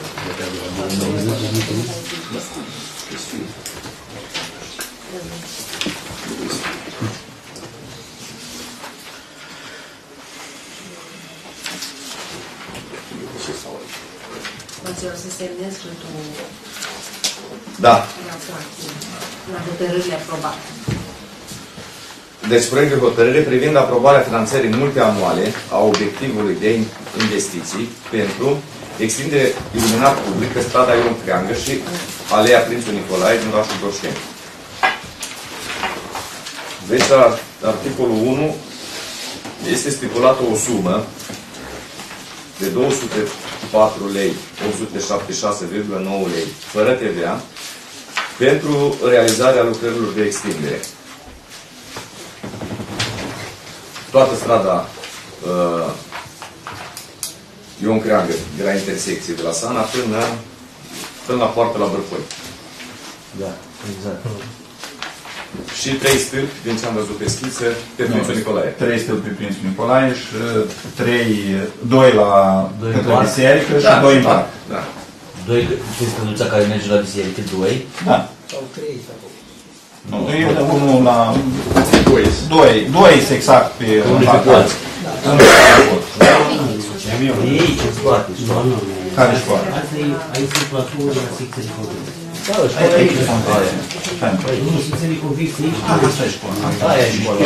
O să semnez tu Da. la hotărârile aprobate. Deci proiect de hotărâre privind aprobarea finanțării multianuale a obiectivului de investiții pentru extindere iluminat public pe strada Ion Creangă și Aleea Prințul Nicolae din orașul Broșteni. Deci la articolul unu este stipulată o sumă de două sute patru lei opt sute șaptezeci și șase virgulă nouă lei fără T V A pentru realizarea lucrărilor de extindere. Toată strada uh, Ion Creangă, de la intersecție de la Sana până, până la poartă la Bărcoi. Da, exact. Și trei stâlpi, din ce am văzut pe schiță, pe Prințul Nicolae. Trei stâlpi pe Prințul Nicolae și trei, doi la doi către biserică și da, doi în parc. Da. Doi, pe stâlnuța care merge la biserică, doi? Da. Sau trei sau... Nu, e unul la... Doi. Doi, doi exact pe... Unul pe poartă. Ei, ce spate, școală. Care școală? Aici sunt plafouri la secție de convicție. Da, școală aici. Nu, secție de convicție aici. Asta e școală. Aia e școala.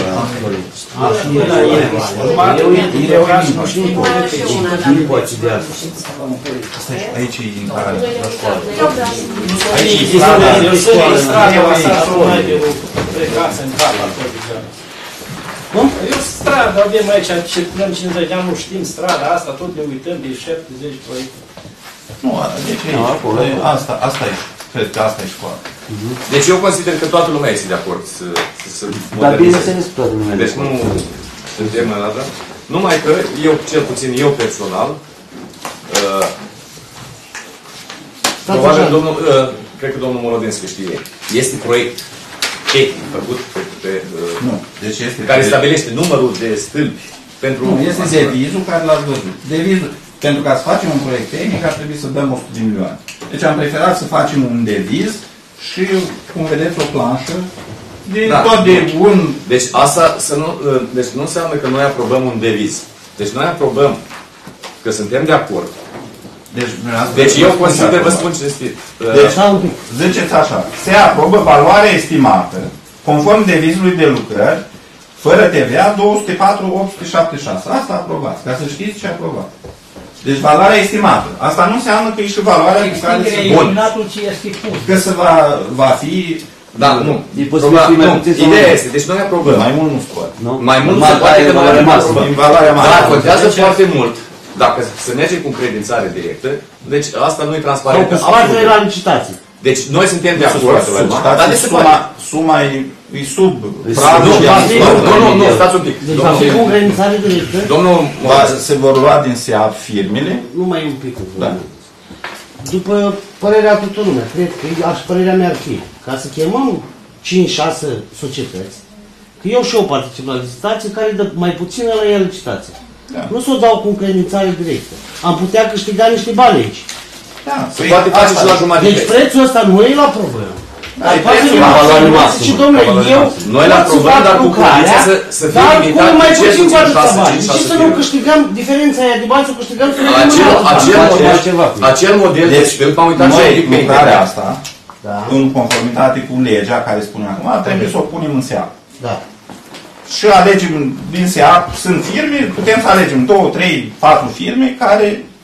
Nu poate de asta. Aici e în care la școală. Aici e strada. Eu sunt în strada asta, mai de o plecasă în Carla. Cum? Eu strada, avem aici, circulăm cincizeci de ani, nu știm strada asta, tot ne uităm de șaptezeci proiecte. Nu, deci e, asta, asta e, cred că asta e școala. Deci eu consider că toată lumea este de acord să, să, să Dar bine modernizeze. să toată lumea. Deci nu suntem la da? Numai că eu, cel puțin eu personal, uh, probabil domnul, uh, cred că domnul Molodenscu știe, este proiect tehnic făcut pe, pe, uh, nu, deci este care stabilește numărul de stâlpi pentru... Nu, este devizul care l-ați văzut. Devizul, pentru ca să facem un proiect tehnic ar trebui să dăm o sută de milioane. Deci am preferat să facem un deviz și, cum vedeți, o planșă de da. Tot de un... Deci asta să nu, deci nu înseamnă că noi aprobăm un deviz. Deci noi aprobăm că suntem de acord. Deci, deci eu consider, vă spun cinstit. Deci, ziceți așa, se aprobă valoarea estimată, conform devizului de lucrări, fără T V A, două sute patru mii opt sute șaptezeci și șase. Asta aprobați, ca să știți ce aprobați. Deci valoarea estimată. Asta nu înseamnă că e și valoarea cu care se bun. Că se va, va fi... Da, nu. Proba, nu. Ideea este, deci noi aprobăm. Mai mult nu se poate. Nu? Mai mult nu se poate că noi aprobăm. Dar contează foarte mult. Dacă se merge cu credințare directă, deci asta nu e transparent. Sau cu scoatere la licitație. Deci noi suntem de acord. Dar de suma, suma e, e sub pragul. Nu, nu, nu, stați un pic. Deci va fi cu credințare directă. Domnul, se vor lua din S E A P firmele. Nu mai e un pic. Da. După părerea tuturor lumea, cred că aș părerea mea ar fi ca să chemăm cinci șase societăți, că eu și eu particip la licitație, care dă mai puțin la ea licitație. Da. Nu să o dau cu încredințare directă. Am putea câștiga niște bani aici. Da. Se poate face și la jumătate. Deci prețul ăsta nu e la problemă. Dar prețul la valoare maximă. Și domnule, eu noi la problemă, dar cu condiția să, să fie limitat cu mai cel puțin puțin șase bani. cinci Și să nu câștigăm diferența aia de bani, să câștigăm să ne acel, acel, model, acel model, deci, deci m-am uitat noi și lucrarea asta, da. În conformitate cu legea care spune acum, trebuie să o punem în S E A P. Da. Și alegem din S E A P, sunt firme, putem să alegem două, trei, patru firme care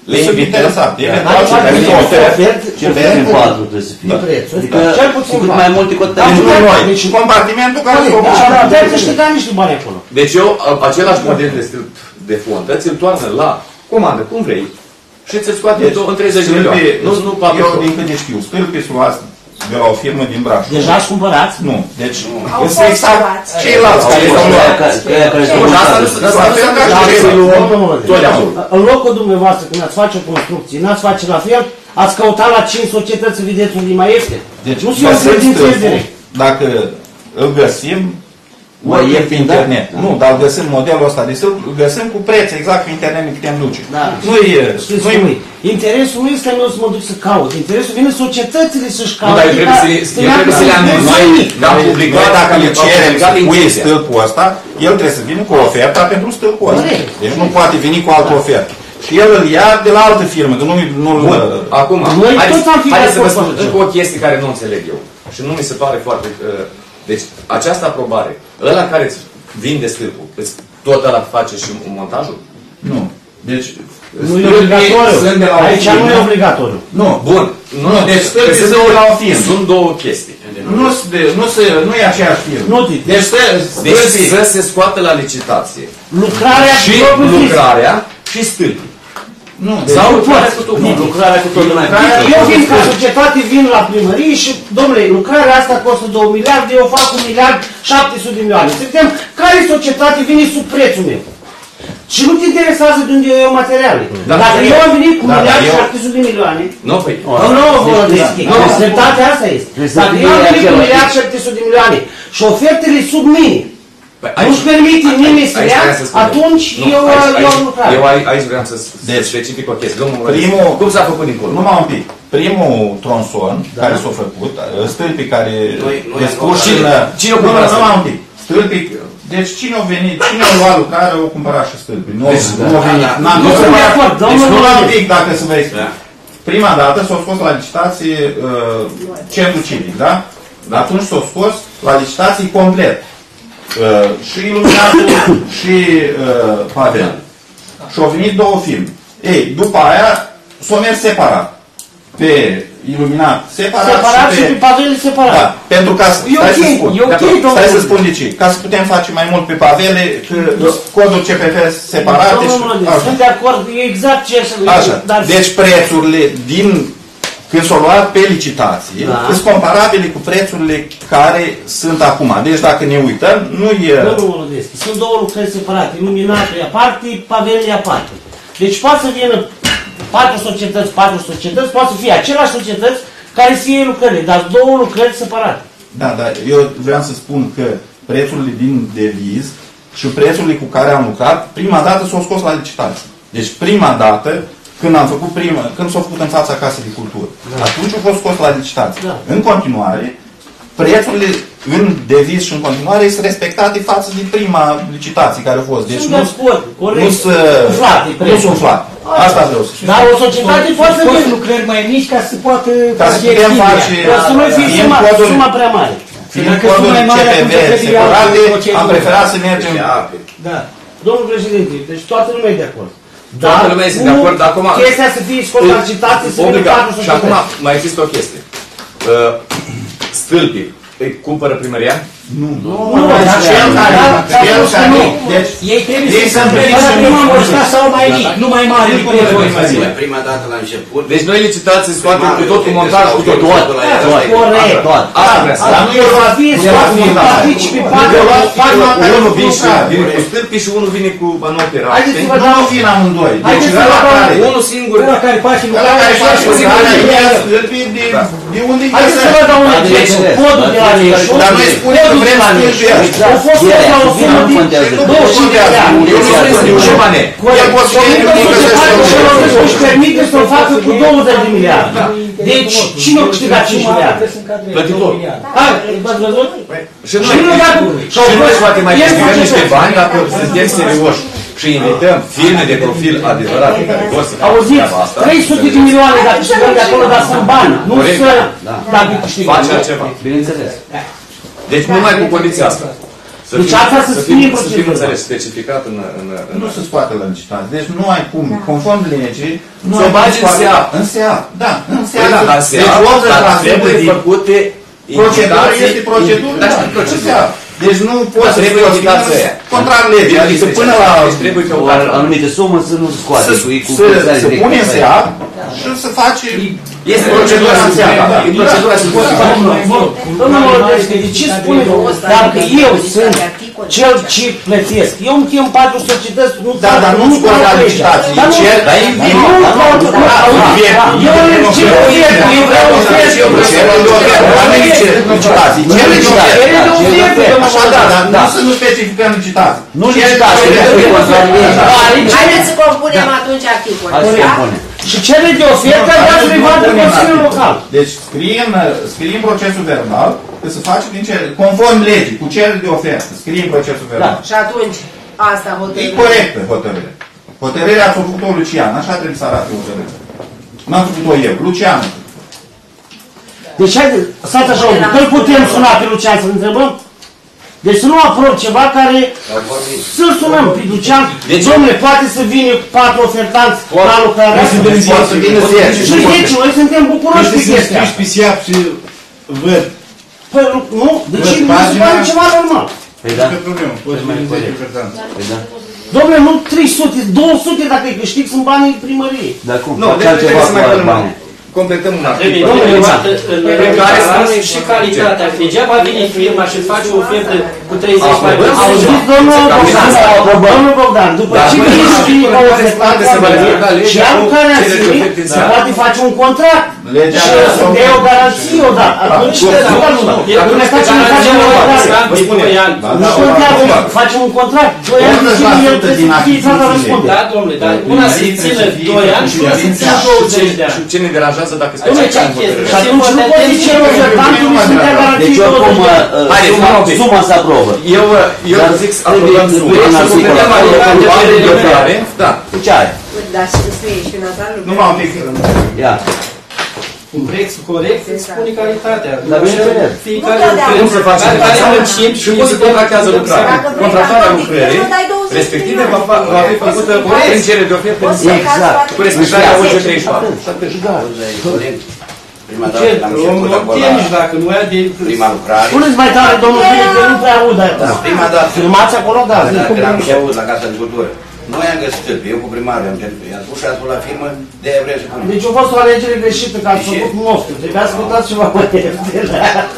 Le sunt invităm. interesate. Dar Eventual, ce care trebuie nu să oferă. oferte? Cel puțin patru trebuie să fie. De prețuri. Adică Cel puțin cu cât patru. mai multe Da, cotări. Deci nu noi, Deci- deci compartimentul care s-a Deci, ocupat. trebuie să câștiga niște bani acolo. Deci eu, a- același model de stâlp de fontă, ți-l toarnă la comandă, cum vrei, și ți-l scoate Deci, în treizeci de milioane. stâlpii- Nu, nu patru. Eu, din câte știu, stâlpii sunt luați de la o firmă din Brașov. Deja ați cumpărați? Nu, deci Au sunt fost exact luați. ceilalți care s-au luat. Bun, asta nu Asta se nu se întâmplă întâmplă. și Să luăm Domnule, tot de acolo. în locul dumneavoastră, când ați face o construcție, n-ați face la fel, ați căutat la cinci societăți să vedeți unde mai este. Deci nu se găsim încredințez stâlpul, direct. dacă îl găsim, Mai mai ieftin, pe internet. da? Nu, dar îl găsim modelul ăsta de stâlp, îl găsim cu preț exact pe internet ne putem duce. Da. Nu e, Știți nu cum e, e? Interesul nu este ca eu să mă duc să caut. Interesul vine societățile să-și Nu, caute. dar eu trebuie să le- eu trebuie să le anunț. Noi am publicat, noi dacă le cerem să pui intenția. stâlpul ăsta, el trebuie să vină cu oferta pentru stâlpul ăsta. Corect. Deci nu poate veni cu altă ofertă. Și el îl ia de la altă firmă, că nu nu Bun, acum, Noi haideți, toți am fi haideți de să vă acord spun cu încă o chestie care nu înțeleg eu. Și nu mi se pare foarte... Uh, deci, această aprobare, ăla care îți vinde stâlpul, îți tot ăla face și montajul? Nu. Deci Nu e obligatoriu. sunt de la o Aici nu e firmă. obligatoriu. Nu. Bun. Nu, deci că stâlpii sunt sunt două, de la o firmă. sunt două chestii. Nu, se- de- nu, se, nu e aceeași firmă. Nu, Titi. Deci stă, Deci stâlpii- să se scoată la licitație Lucrarea și propriu zis. lucrarea și stâlpii. Nu, deci Sau nu lucrarea poți. cu totul. Nu, lucrarea cu totul mai Lucrarea- Eu vin ca societate, vin la primărie și, domnule, lucrarea asta costă două miliarde, eu fac un miliard șapte sute de milioane. Să vedem care societate vine sub prețul meu. Și nu te interesează de unde eu materiale. Da, Dacă da, eu am venit cu da, miliard da, eu- șapte sute de milioane, Nu, păi. nu, nu, vă Deci, deschid. da, da. Dreptatea asta este. Trebuie să Dacă fie eu am venit cu același. miliard șapte sute de milioane și ofertele sub mine, Păi, nu-și permite aici- nimeni să aici ia, vreau să spun. atunci Nu, eu aici- eu aici- am lucrat. Eu ai- aici vreau să Deci, specific o chestie. Domnul Mălădescu, primul- cum s-a făcut dincolo? numai un pic. Primul tronson care s-a făcut, stâlpii care Noi- noi le am spus și cumpărat. în... Cine a Nu, nu, cumpărat numai stâlpii? un pic. Stâlpii, deci cine a venit, cine a luat lucrare, a cumpărat și stâlpii. Nu, Deci, nu a da, venit. da. N-am Nu nu sunt se de mai- acord, Deci domnul numai un Mălădescu. pic, dacă să vă explic. Prima dată s-a scos la licitație uh, centru civic, da? Atunci s-a scos la licitație complet. Uh, și iluminatul și uh, pavel. Și au venit două firme. Ei, după aia s-au mers separat. Pe iluminat separat, Separat și și pe pavele separat. Da, pentru ca să, E stai ok, să spun, e ok, stai domnule. să spun de ce. Ca să putem face mai mult pe pavele, că codul C P F separate și Domnul Mălădescu, așa. sunt de acord, e exact ce să Așa. Deci prețurile din când s-au luat pe licitație, Da. sunt comparabile cu prețurile care sunt acum. Deci dacă ne uităm, nu e... Domnul Mălădescu, sunt două lucrări separate. Iluminatul e aparte, pavelul e aparte. Deci poate să vină patru societăți, patru societăți, poate să fie aceleași societăți care să fie lucrările, dar două lucrări separate. Da, dar eu vreau să spun că prețurile din deviz și prețurile cu care am lucrat, prima dată s-au scos la licitație. Deci prima dată, când am făcut prima, când s-au făcut în fața Casei de Cultură, da. Atunci au fost scos la licitație. Da. În continuare, prețurile în deviz și în continuare sunt respectate față de prima licitație care a fost. Deci Sunt nu, de acord, corect. nu, Umflate, nu prețul. sunt umflate. Asta vreau să spun. Dar o societate poate să Scoți fie lucrări mai mici ca să poată Ca să putem face... să nu fie fiind suma, coduri- suma prea mare. Fiind Dacă sunt coduri mai mari, C P atunci V trebuie separate, iau procedură. am preferat să mergem... Da. Domnul președinte, deci toată lumea e de acord. Toată lumea este de acord, dar acum... chestia să fie scos la licitație, să vină Obligat. patru Și acum societăți. mai există o chestie. Uh, stâlpii îi cumpără primăria? Nu. Nu, Dar cel care... Cel care... Deci, Ei trebuie ei să sunt se primiți prima în măsca sau mai mic, nu mai mare. Nu cumpără primăria. Prima dată la început. Deci noi licitații scoatem cu totul montaj, cu totul. Toate, Corect. toate. Asta vrea să Dar nu e Va fi scos nu e să participe patru. unul vine și vine cu stâlpii și unul vine cu banoperate. Haideți să vă Nu dau... vin amândoi. Deci Haideți să ăla vă dau- care... Unul singur. Ăla care face Ăla lucrarea care și face face lucrarea, lucrarea. ia stâlpii de de unde Haideți să vă dau un Da, exemplu. bineînțeles. Codul de la Reșu. Dar noi spunem că vrem stâlpii ăștia. A fost scos la o sumă din douăzeci și cinci de ani. Eu nu spun să ce bani. El poate să fie Comită că societate și găsește își permite să-l facă cu douăzeci de miliarde. Deci, cine a câștigat cinci miliarde? Plătitorul. Hai, v-ați văzut? Și noi, Și nu dacă- și noi poate mai El câștigăm face niște tot. bani dacă suntem serioși și invităm firme de profil adevărate care vor să facă Auziți, treaba asta. trei sute de milioane dacă câștigăm de acolo, dar sunt bani. Nu Corect. să... Dacă câștigăm. Face altceva. Bineînțeles. Deci numai cu condiția asta. Să Să Deci fim- asta să să fie fim, în să fim procedură. înțeles, specificat în... în, în Nu se scoate la licitație. Deci nu ai cum, conform legii, nu Să ai o bagi cum în scoate- S E A. În S E A, da, în S E A. Păi da, dar S E A, Deci dar optzeci la sută trebuie din făcute procedură indicații- este procedură, Dar da, știi procedura. în S E A. Deci nu poți să trebuie scoți indicația aia. contrar legii, adică până la Deci trebuie O căutat. anumită sumă să nu se scoate. să, cu- cu să, furnizare să directă. pune în S E A și să face Este procedura în S E A. da. E procedura să poți face. Domnul Molodește, de ce spune dacă eu sunt cel ce plătesc? Eu îmi chem patru societăți, nu Da, dar nu scoate la legea. licitație. Dar nu, Cer, dar nu, nu, nu, nu, nu, auzi, eu îmi cer o ofertă, eu vreau o ofertă. Cerere de ofertă, oamenii cer licitații. Cerere de ofertă. Cerere de ofertă. Așa, da, dar nu să nu specificăm licitații. Nu licitație, trebuie contrar legea. Haideți să compunem atunci articolul. Hai să da? compunem. Și cele de ofertă avea să le vadă Consiliul Local. Deci scriem, scriem procesul verbal, că se face din cerere, conform legii, cu cerere de ofertă. Scriem procesul verbal. Și atunci, asta E hotărâre. corectă hotărârea. Hotărârea a făcut-o Lucian, așa trebuie să arate hotărârea. N-am făcut-o eu, Lucian. Deci haide, stați așa, un pic, că-l putem suna pe Lucian să întrebăm? Deci să nu aprob ceva care să-l sunăm pe Lucian. Deci- Dom'le, poate să vină patru ofertanți la lucrare. Poate să vină zece. Și deci, noi suntem bucuroși de chestia asta. Scriși pe S I A P și văd. Păi nu, deci Văd mi se pagina- pare ceva normal. Păi da. Nu e problemă, poți să veni zece ofertanți. Păi da. Dom'le, nu trei sute, două sute dacă îi câștig sunt banii primăriei. Dar cum? Nu, Faci deci altceva trebuie să mai cu punem bani. completăm un Trebuie articol. derivată în Pe care să care nu- și calitatea. Degeaba vine firma și face o ofertă cu treizeci mai Aprobăm mult. sau Auziți, nu? domnul Se Bogdan, cam- domnul Bogdan, după Dar ce până vine la și vine urmă, o care ofertanță se va verifica legea și cu alocarea cerere de se oferte în se S E A. poate face un contract. Legea Și asta să dea o garanție odată. Atunci Nu, te nu, facem nu, nu. nu. Atunci ne facem Garanție facem nu o poate. contract. Vă spune. Da, Nu da, contează, da. facem un contract. Doi ani de zile el trebuie din să fie tras la achiziții. răspundere. Da, domnule, dar una să-i țină doi ani și una să-i țină douăzeci de ani. Și ce ne deranjează dacă Domnule, specificăm ce chestie? Și atunci nu poți zice ofertantului să dea garanție Deci oricum douăzeci de ani. uh, Haideți, suma, un pic. suma se aprobă. Eu, eu Dar zic să trebuie aprobăm incluit suma, în să articolul completăm acolo articolul de actul de preliminare. oferare. Da. Cu ce are? Dar și scrie și Natalia. Nu m-am pic. Ia. Cu preț corect îți spune calitatea. Dar bineînțeles. Fiecare Nu totdeauna. Cum se face Care are asta? muncim Și cum se contractează lucrarea? Dacă vrei Contractarea ca lucrării toate firmele, dai douăzeci de respective va, milioane. fa- va fi făcută cu prin cerere de oferte în Poți S E A. să Exact. cazi toate Cu respectarea firmele. O G treizeci și patru. Și atât. Prima Ce? dată l-am Om început acolo obține la dacă nu ai de... prima lucrare. Spuneți mai tare, domnul Filipe, că nu prea aud aia. Da, prima dată. Filmați acolo, da. Când am început la Casa de Cultură. Noi am găsit stâlpi, eu cu primarul am cerut. I-am spus și a spus la firmă, de-aia vrem să punem. Deci a fost o alegere greșită, că ați făcut nostru. Trebuia să votați ceva mai ieftin.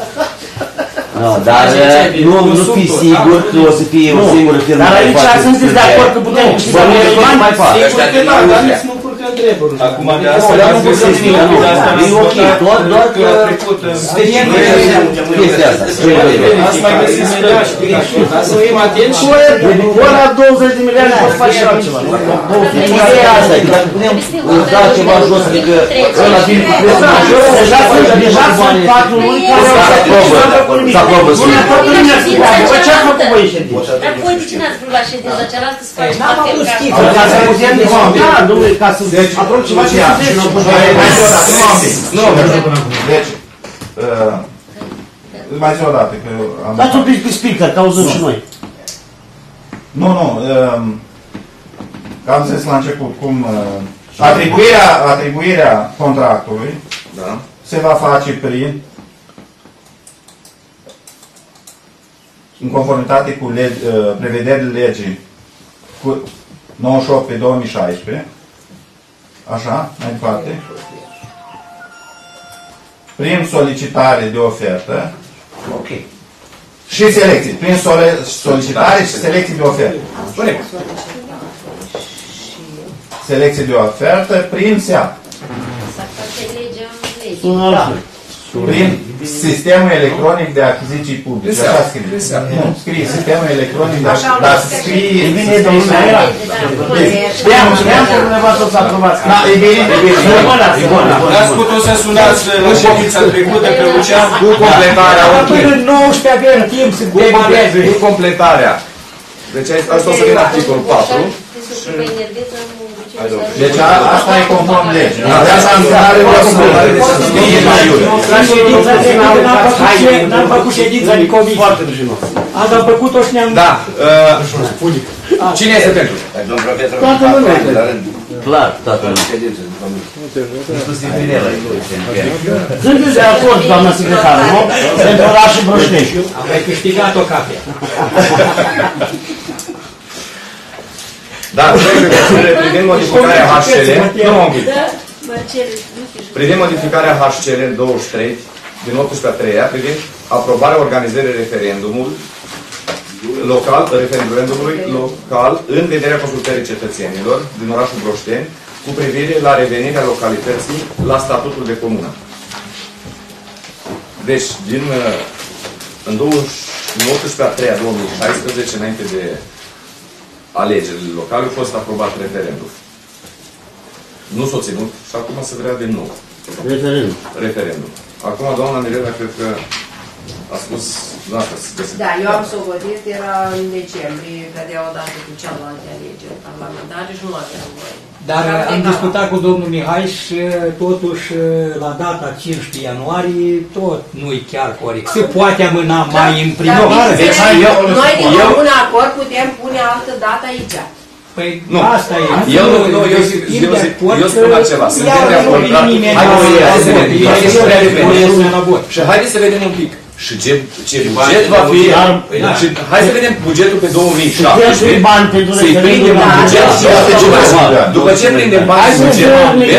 No, dar uh, nu, nu fi sigur că o să fie o singură firmă. Dar care aici face sunteți de acord că putem câștiga Bănuiesc mai că bani? mai fac. Sigur că da, dar nici nu încurcăm treburi. Acum de Nu, asta dar nu am putem găsit nimic, nu. E ok, doar, doar că specific chestia asta. Ați mai găsit media și prin așa. Dar să fim atenți și... Ora douăzeci de milioane poți face și altceva. Ideea asta e că dacă punem da ceva jos, adică ăla vine cu preț major, Deja sunt, deja sunt patru luni care au Se aprobă, se aprobă Nu ne toată lumea să facă. Bă, ce ați făcut voi ședință? Dar voi de ce n-ați vrut la ședința cealaltă să faceți N-am parte avut în schimb. care- Ca să putem discuta, domnule, ca să aprob ceva ce Lucian, puteți. mai zi o dată, nu am pic. Deci, uh, mai zi o dată, că am... Dați un pic pe speaker, că auzim și noi. Nu, nu, um, că am zis la început, cum uh, atribuirea, atribuirea contractului Da. se va face prin, în conformitate cu leg, uh, prevederile legii cu nouăzeci și opt pe două mii șaisprezece, așa, mai departe, prin solicitare de ofertă ok. și selecție, prin sole, solicitare și selecție de ofertă. Corect. Selecție de ofertă prin S E A. Să face legea legii. Sună altfel. Prin sistemul electronic de achiziții publice. Prin S E A. Așa scrie. Prin S E A. Nu, scrie sistemul electronic de Așa achiziții. au Dar scris. scrie... E bine, domnule, era. Știam, știam că dumneavoastră o să aprobați. Da, e bine, e bine. E bun, e bun, e bun. Ați putut să sunați la ședința trecută pe Lucian? Cu completarea, ok. Până nouăsprezece avem timp să Cu comple- Cu completarea. Deci ai- asta o să vină articolul patru. Deci a- asta e conform legii. Aveați anulare o Conform legii. La ședința trecută n-am făcut ședința de comisie. Foarte rușinos. Azi am făcut-o și ne-am... Da. Cine este pentru? Domnul profesor, Toată lumea. la rând. Clar, toată lumea. Ședință de comisie. Inclusiv Mirela. Sunteți de acord, doamna secretară, nu? Pentru orașul Broștești. Am mai câștigat o cafea. Da, privind modificarea H C L, nu un pic. Privind modificarea H C L douăzeci și trei din optsprezece a treia, privind aprobarea organizării referendumului local, referendumului local în vederea consultării cetățenilor din orașul Broșteni cu privire la revenirea localității la statutul de comună. Deci, din în optsprezece a treia două mii șaisprezece, înainte de alegerile locale, a fost aprobat referendum. Nu s-a ținut și acum se vrea din nou. Referendum. Referendum. Acum, doamna Mirela, cred că a spus, dacă să găsim. Da, eu am socotit, era în decembrie, cădea odată cu cealaltă alegeri parlamentare și nu aveam voie. Dar am discutat cu domnul Mihai și totuși la data cincisprezece ianuarie tot nu-i chiar corect. Se poate amâna mai în primăvară. Deci, noi din comun acord putem pune altă dată aici. Păi nu. Asta e. Eu, nu, nu, eu, zic, eu, zic, eu spun altceva. Suntem de acord. Haideți să vedem. Și haideți să vedem un pic. Și ce, ce buget va fi... Și hai să vedem bugetul pe două mii șaptesprezece. Să-i prindem în buget și alte ceva. După ce prindem bani în buget,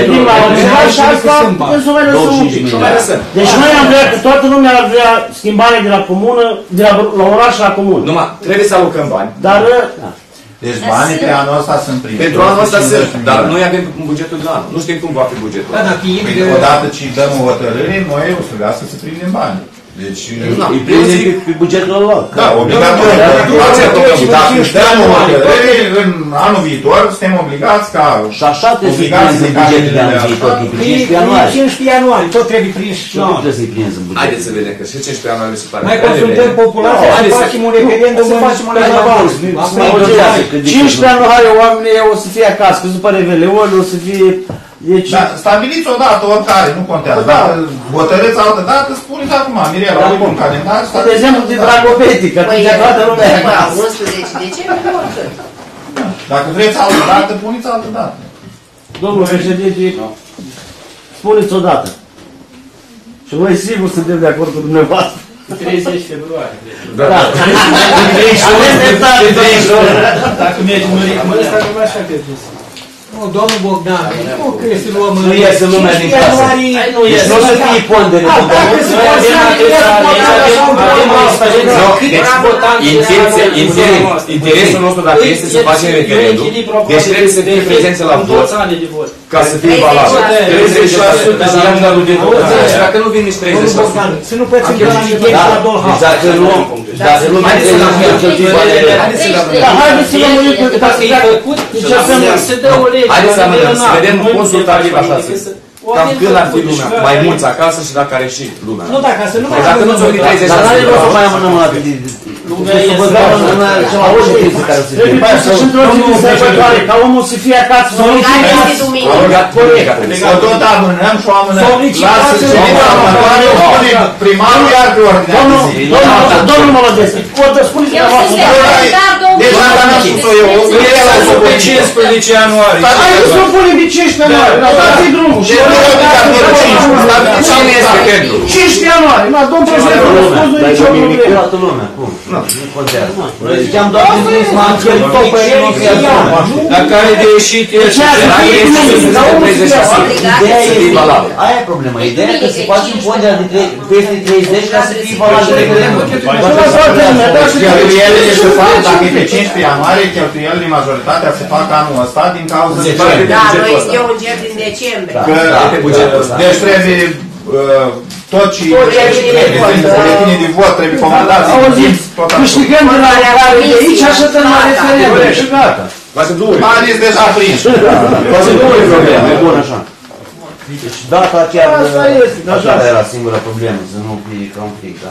deci noi am vrea, că toată lumea ar vrea schimbare de la comună, de la, la oraș la comună. Numai, trebuie să alocăm bani. Dar... Deci banii pe anul ăsta sunt primi. Pentru anul ăsta sunt, dar noi avem bugetul de an. Nu știm cum va fi bugetul. Da, dacă păi, odată ce dăm o hotărâre, noi o să trebuia să prindem bani. Deci, îi prindem pe bugetul lor. Da, obligatoriu. Dacă dăm o hotărâre, în anul viitor, suntem obligați ca... Și așa trebuie să-i prinzi în bugetul de anul viitor, din cincisprezece ianuarie. cincisprezece ianuarie, tot trebuie prins. Nu trebuie să-i prinzi în buget. Haideți să vedem, că și cincisprezece ianuarie se pare. Mai consultăm populația să facem un referendum în primăvară. cincisprezece ianuarie oamenii o să fie acasă, că după Revelion o să fie... Deci... Da, stabiliți o dată, oricare, nu contează. Da. Dacă hotărâți altă dată, spuneți acum, Mirela, uite un calendar. De exemplu, de Dragobeti, că atunci toată lumea e acasă. unsprezece decembrie, oricând. Dacă vreți altă dată, puneți altă dată. Domnul președinte, spuneți o dată. Și noi sigur suntem de acord cu dumneavoastră. treizeci februarie. Da. Avem dreptate, domnul. Dacă mergem în ritmul ăsta, nu așa credeți. Nu, domnul Bogdan, nu crezi să luăm... Nu iese lumea din casă. Deci nu o să fie pondere. Interesul nostru, dacă este să facem referendum, deci trebuie să fie prezență la vot, ca să fie valabil. treizeci la sută să ia numărul de vot. Dacă nu vin nici treizeci la sută. Să nu pățim că la nivel la Dolha. Dacă luăm... Dacă lumea trebuie să fie cheltuit banii. Haideți să lămurim că dacă e făcut, se dă o lege. Haideți să amânăm, să vedem consultativ așa, cam când ar fi lumea, mai mulți acasă și dacă are și lumea. Nu, dacă să nu mai dacă nu ți-o fi treizeci Dar la n-are rost să sută. mai amânăm la cât să băgăm în ceva o ședință care să fie. trebuie să-și într-o zi de sărbătoare, ca omul să fie acasă. Să nu fie O tot amânăm și o amânăm. Lasă ședința următoare, o spune primarul iar pe ordinea de zi. Domnul Molodescu, spuneți că Deci dacă n-am spus-o eu, Mirela o să pe cincisprezece ianuarie. Dar hai să o punem pe cincisprezece ianuarie, dar dați-i drumul. Și nu e obligatoriu cincisprezece. Cine este pentru? cincisprezece ianuarie, da, domnul președinte, nu spus nu nicio problemă. Toată lumea, cum? Nu contează. Noi ziceam doar din prins, m-am cerut tot pe el, Dacă are de ieșit, el Ce ați făcut dumneavoastră, dar omul să fie acasă. Ideea e, aia e problema. Ideea e că se face în ponderea de peste treizeci ca să fie valabil referendum. Cheltuielile se fac, dacă e pe cincisprezece ianuarie, cheltuielile majoritatea se fac anul ăsta din cauza de Da, noi eu încep din decembrie. Deci trebuie tot ce buletine de vot trebuie comandat. Auziți, câștigăm de la care de aici, așa tăi la referendum. Și gata. Banii sunt deja prinși. Procedură e probleme, e bun așa. Deci data chiar așa era singura problemă, să nu fie conflict, da?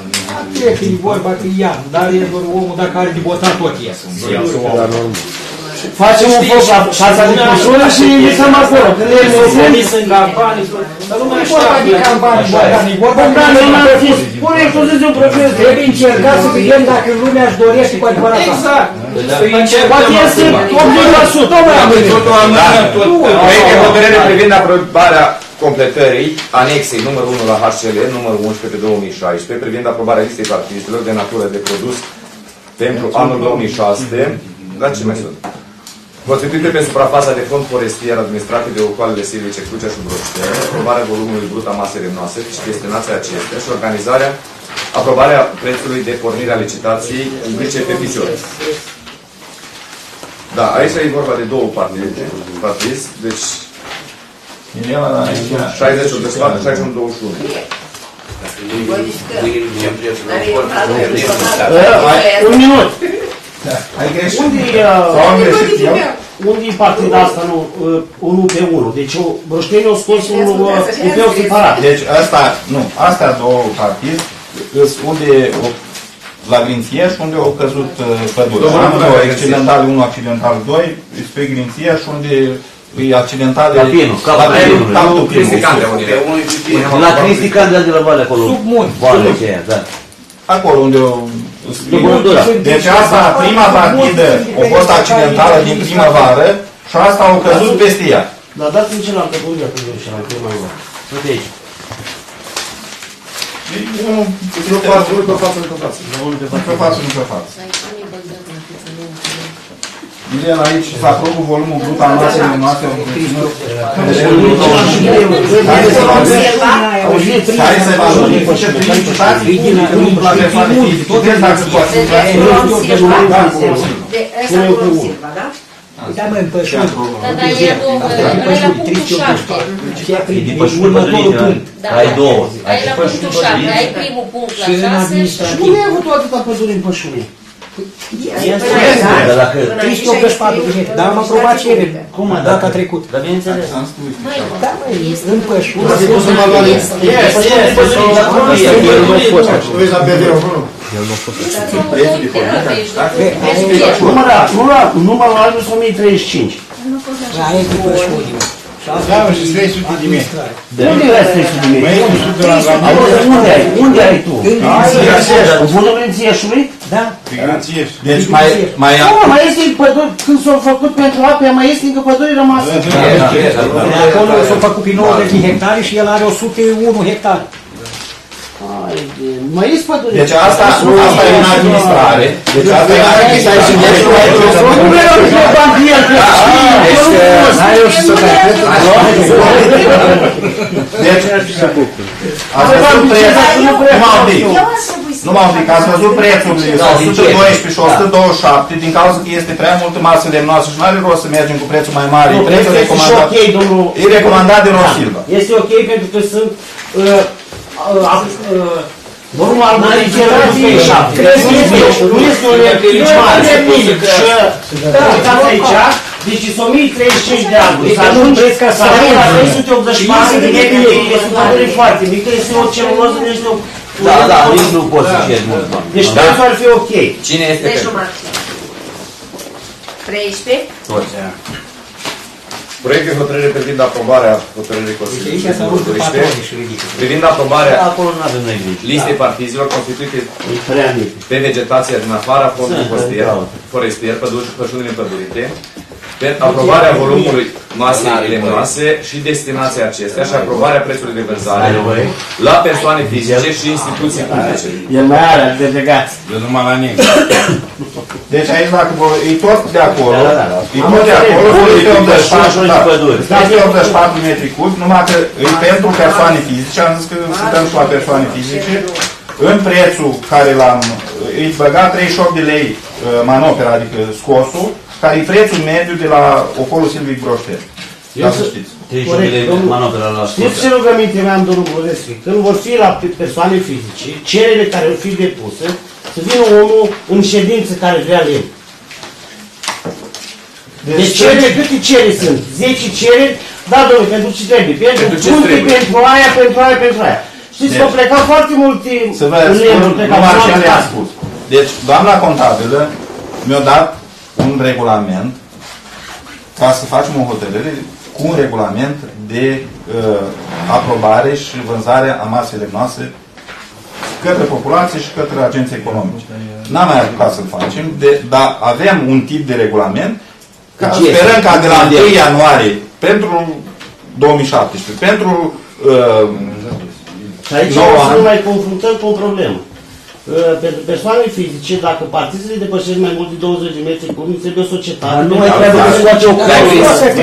Cred că e vorba că ia, dar e doar omul dacă are de botat tot ies. facem un foc la casa de pășură și lăsăm acolo. Când ne Sunt campanii, dar lumea vorba de campanii, Bogdan, e vorba de campanii. Pune expoziție un profesor. Trebuie încercat să vedem dacă lumea își dorește cu adevărat. Exact. Poate este optzeci la sută. Proiect de hotărâre privind aprobarea completării anexei numărul unu la H C L, numărul unsprezece pe două mii șaisprezece, privind aprobarea listei partidelor de natură de produs pentru anul două mii șase, la ce mai sunt? Constituite pe suprafața de fond forestier administrate de ocoalele silvice Crucea și Broștea, aprobarea volumului brut a masei lemnoase și destinația acestea și organizarea, aprobarea prețului de pornire a licitației publice pe picior. Da, aici e vorba de două partide, partiz, deci șaizeci optzeci și patru, șaizeci și unu douăzeci și unu. Un minut. Ai greșit. Unde e partida asta, nu, unu pe unu? Deci Broștenii au scos unul pe o separat. Deci asta, nu, astea două partide, unde la Grințieș, unde au căzut pădurile. Amândouă, accidental unu, accidental doi, spre Grințieș, unde e accidentale... La Pinul, capul Pinului. La Cristicandea de la Vale acolo. Sub munți. Vale aceea, da. Acolo unde o... Deci asta, prima partidă, a fost accidentală din primăvară și asta au căzut peste ea. Dar dați-mi celălalt pe bun, iată eu și la prima oară. Uite aici. Unul pe față, unul pe față, unul pe față. Unul pe față, unul pe față. Milena, aici s-a aprobă volumul brut al masei noastre. Care să evaluăm ce prin imputați, la persoane fizice. Puteți dacă poate să Da, mă, împășuri. Da, dar e la punctul șapte. Din pășuri următorul punct. Ai două. Ai la punctul șapte, ai primul punct la șase și... Cum ai avut atâta păduri în pășuri? trei sute optzeci și patru de metri, dar am aprobat cerere. Cum a data trecută. Dar bineînțeles. Da, măi, în pășuri. Vezi la B D O, nu? Numărul altul sunt o mie treizeci și cinci. Aia e cu pășuri. Da, și trei sute de metri. Unde e trei sute de metri? Unde ai? Unde ai tu? În fundul Grințieșului? Da. Deci mai... Mai este păduri, când s-au făcut pentru apă, mai este încă păduri rămasă. Acolo s-au făcut pe nouăzeci de hectare și el are o sută unu hectare. Mai este păduri. Deci asta e în administrare. Deci asta e în administrare și deci tu ai vreo zonă. Nu vreau să mă bani el, că n-ai eu și să te Deci, ați văzut prețul, nu m-au dit. Nu m-au dit, ați văzut prețurile, o sută doisprezece și o sută douăzeci și șapte, din cauza că este prea multă masă lemnoasă și nu are rost să mergem cu prețul mai mare. E prețul recomandat. E recomandat de Ron Silva. Este ok pentru că sunt volumul al licitației șapte. Nu este o lecție mare. Uitați aici, deci sunt o mie treizeci și cinci de ani. Să ajungi să ajungi la trei sute optzeci și patru de metri, este pădure foarte mică, este o celuloză, deci o... Da, da, nici nu pot să știți mult. Deci prețul ar fi ok. Cine este Deci pentru? treisprezece. Toți. Proiect de hotărâre privind aprobarea hotărârii Consiliului privind aprobarea listei partizilor constituite pe vegetația din afara fondului forestier, pășunile împădurite, pe aprobarea volumului masei lemnoase și destinația acestea și aprobarea prețului de vânzare la persoane fizice și instituții publice. El mai are delegați. Eu numai la nimeni. Deci aici dacă e tot de acolo, e tot de acolo, este optzeci și patru metri cubi, numai că e pentru persoane fizice, am zis că suntem și la persoane fizice, în prețul care l-am, îi băgat treizeci și opt de lei manopera, adică scosul, care e prețul mediu de la ocolul Silvic Broștea. Ca să știți. Știți ce rugăminte mi-am, domnul Brodescu? Când vor fi la persoane fizice, cerere care vor fi depuse, să vină omul în ședință care vrea el. Deci cerere, câte cereri sunt? zece cereri? Da, domnule, pentru ce trebuie? Pentru punte, pentru aia, pentru aia, pentru aia. Știți că au plecat foarte multe lemnuri. Nu așa le-am spus. Deci, doamna contabilă mi-a dat un regulament ca să facem o hotărâre cu un regulament de uh, aprobare și vânzare a masei lemnoase către populație și către agenții economici. N-am mai apucat să-l facem, de, dar avem un tip de regulament ca sperăm ca de la întâi ianuarie pentru două mii șaptesprezece, pentru uh, și aici să nu mai confruntăm cu o problemă. Uh, pentru persoane fizice, dacă partizele depășesc mai mult de douăzeci de metri cubici, trebuie o societate. Nu mai trebuie să scoate o cale.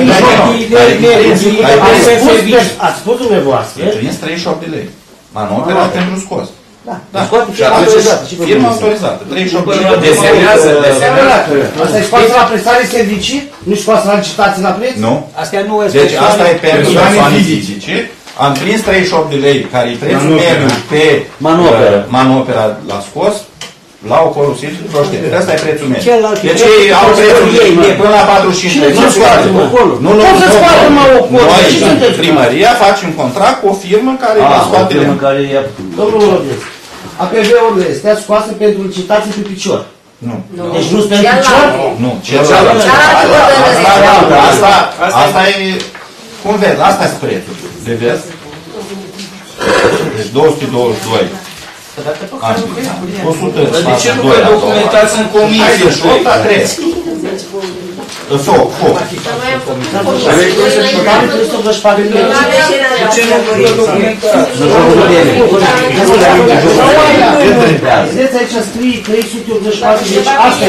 Ați spus dumneavoastră. E prins treizeci și opt de lei. Manopera pentru scos. Da. Da. Și atunci firma autorizată. treizeci și opt de lei. Desemnează, desemnează. Asta e scoasă la prestare servicii? Nu e scoasă la licitație la preț? Nu. Astea nu deci asta e persoane fizice. Am prins treizeci și opt de lei, care e prețul mediu pe manopera. manopera la scos, la ocolul sitului Proșteni. Asta e prețul mediu. Deci ei au prețul ei până la patruzeci și cinci de lei. Nu scoate. Nu, nu, nu. Noi, primăria, facem contract cu o firmă care va scoate lemn. Domnul Morodeț, A P V-urile astea scoase pentru licitații pe picior. Nu. Deci nu sunt pe picior? Nu. Asta e, cum vezi, asta e prețul. De vezi? Deci două sute douăzeci și doi. o sută. De ce nu vă documentați în comisie? opt a trei. Foc, foc. Vedeți aici scrie trei sute optzeci și patru, deci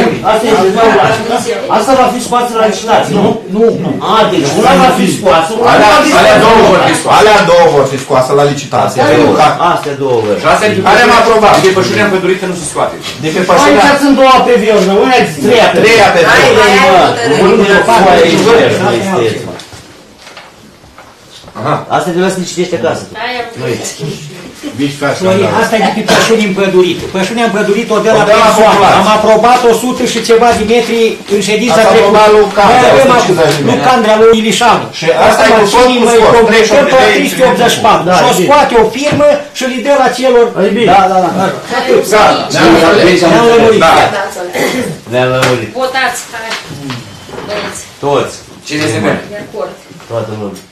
asta va fi scoasă la licitație, nu? Nu. A, deci una va fi scoasă, alea două vor fi scoasă la licitație. Astea două vor. Care am aprobat? Depășirea împădurită nu se scoate. Aici sunt două A P V-uri, nu? Una e trei A P V-uri. Trei A P V-uri. Asta trebuie să ne citești acasă. Florin, asta e de pășuni împădurite. Pășunea împădurită o dă la persoană. Am aprobat o sută și ceva de metri în ședința trecută. Noi avem acum Lucandrea lui Ilișanu. Și asta e cu tot cu scos. trei sute optzeci și patru. Și o scoate o firmă și îi dă la celor... Da, da, da. Ne-am lămurit. Ne-am lămurit. Votați, hai. Toți. Cine se vede? De acord. Toată lumea.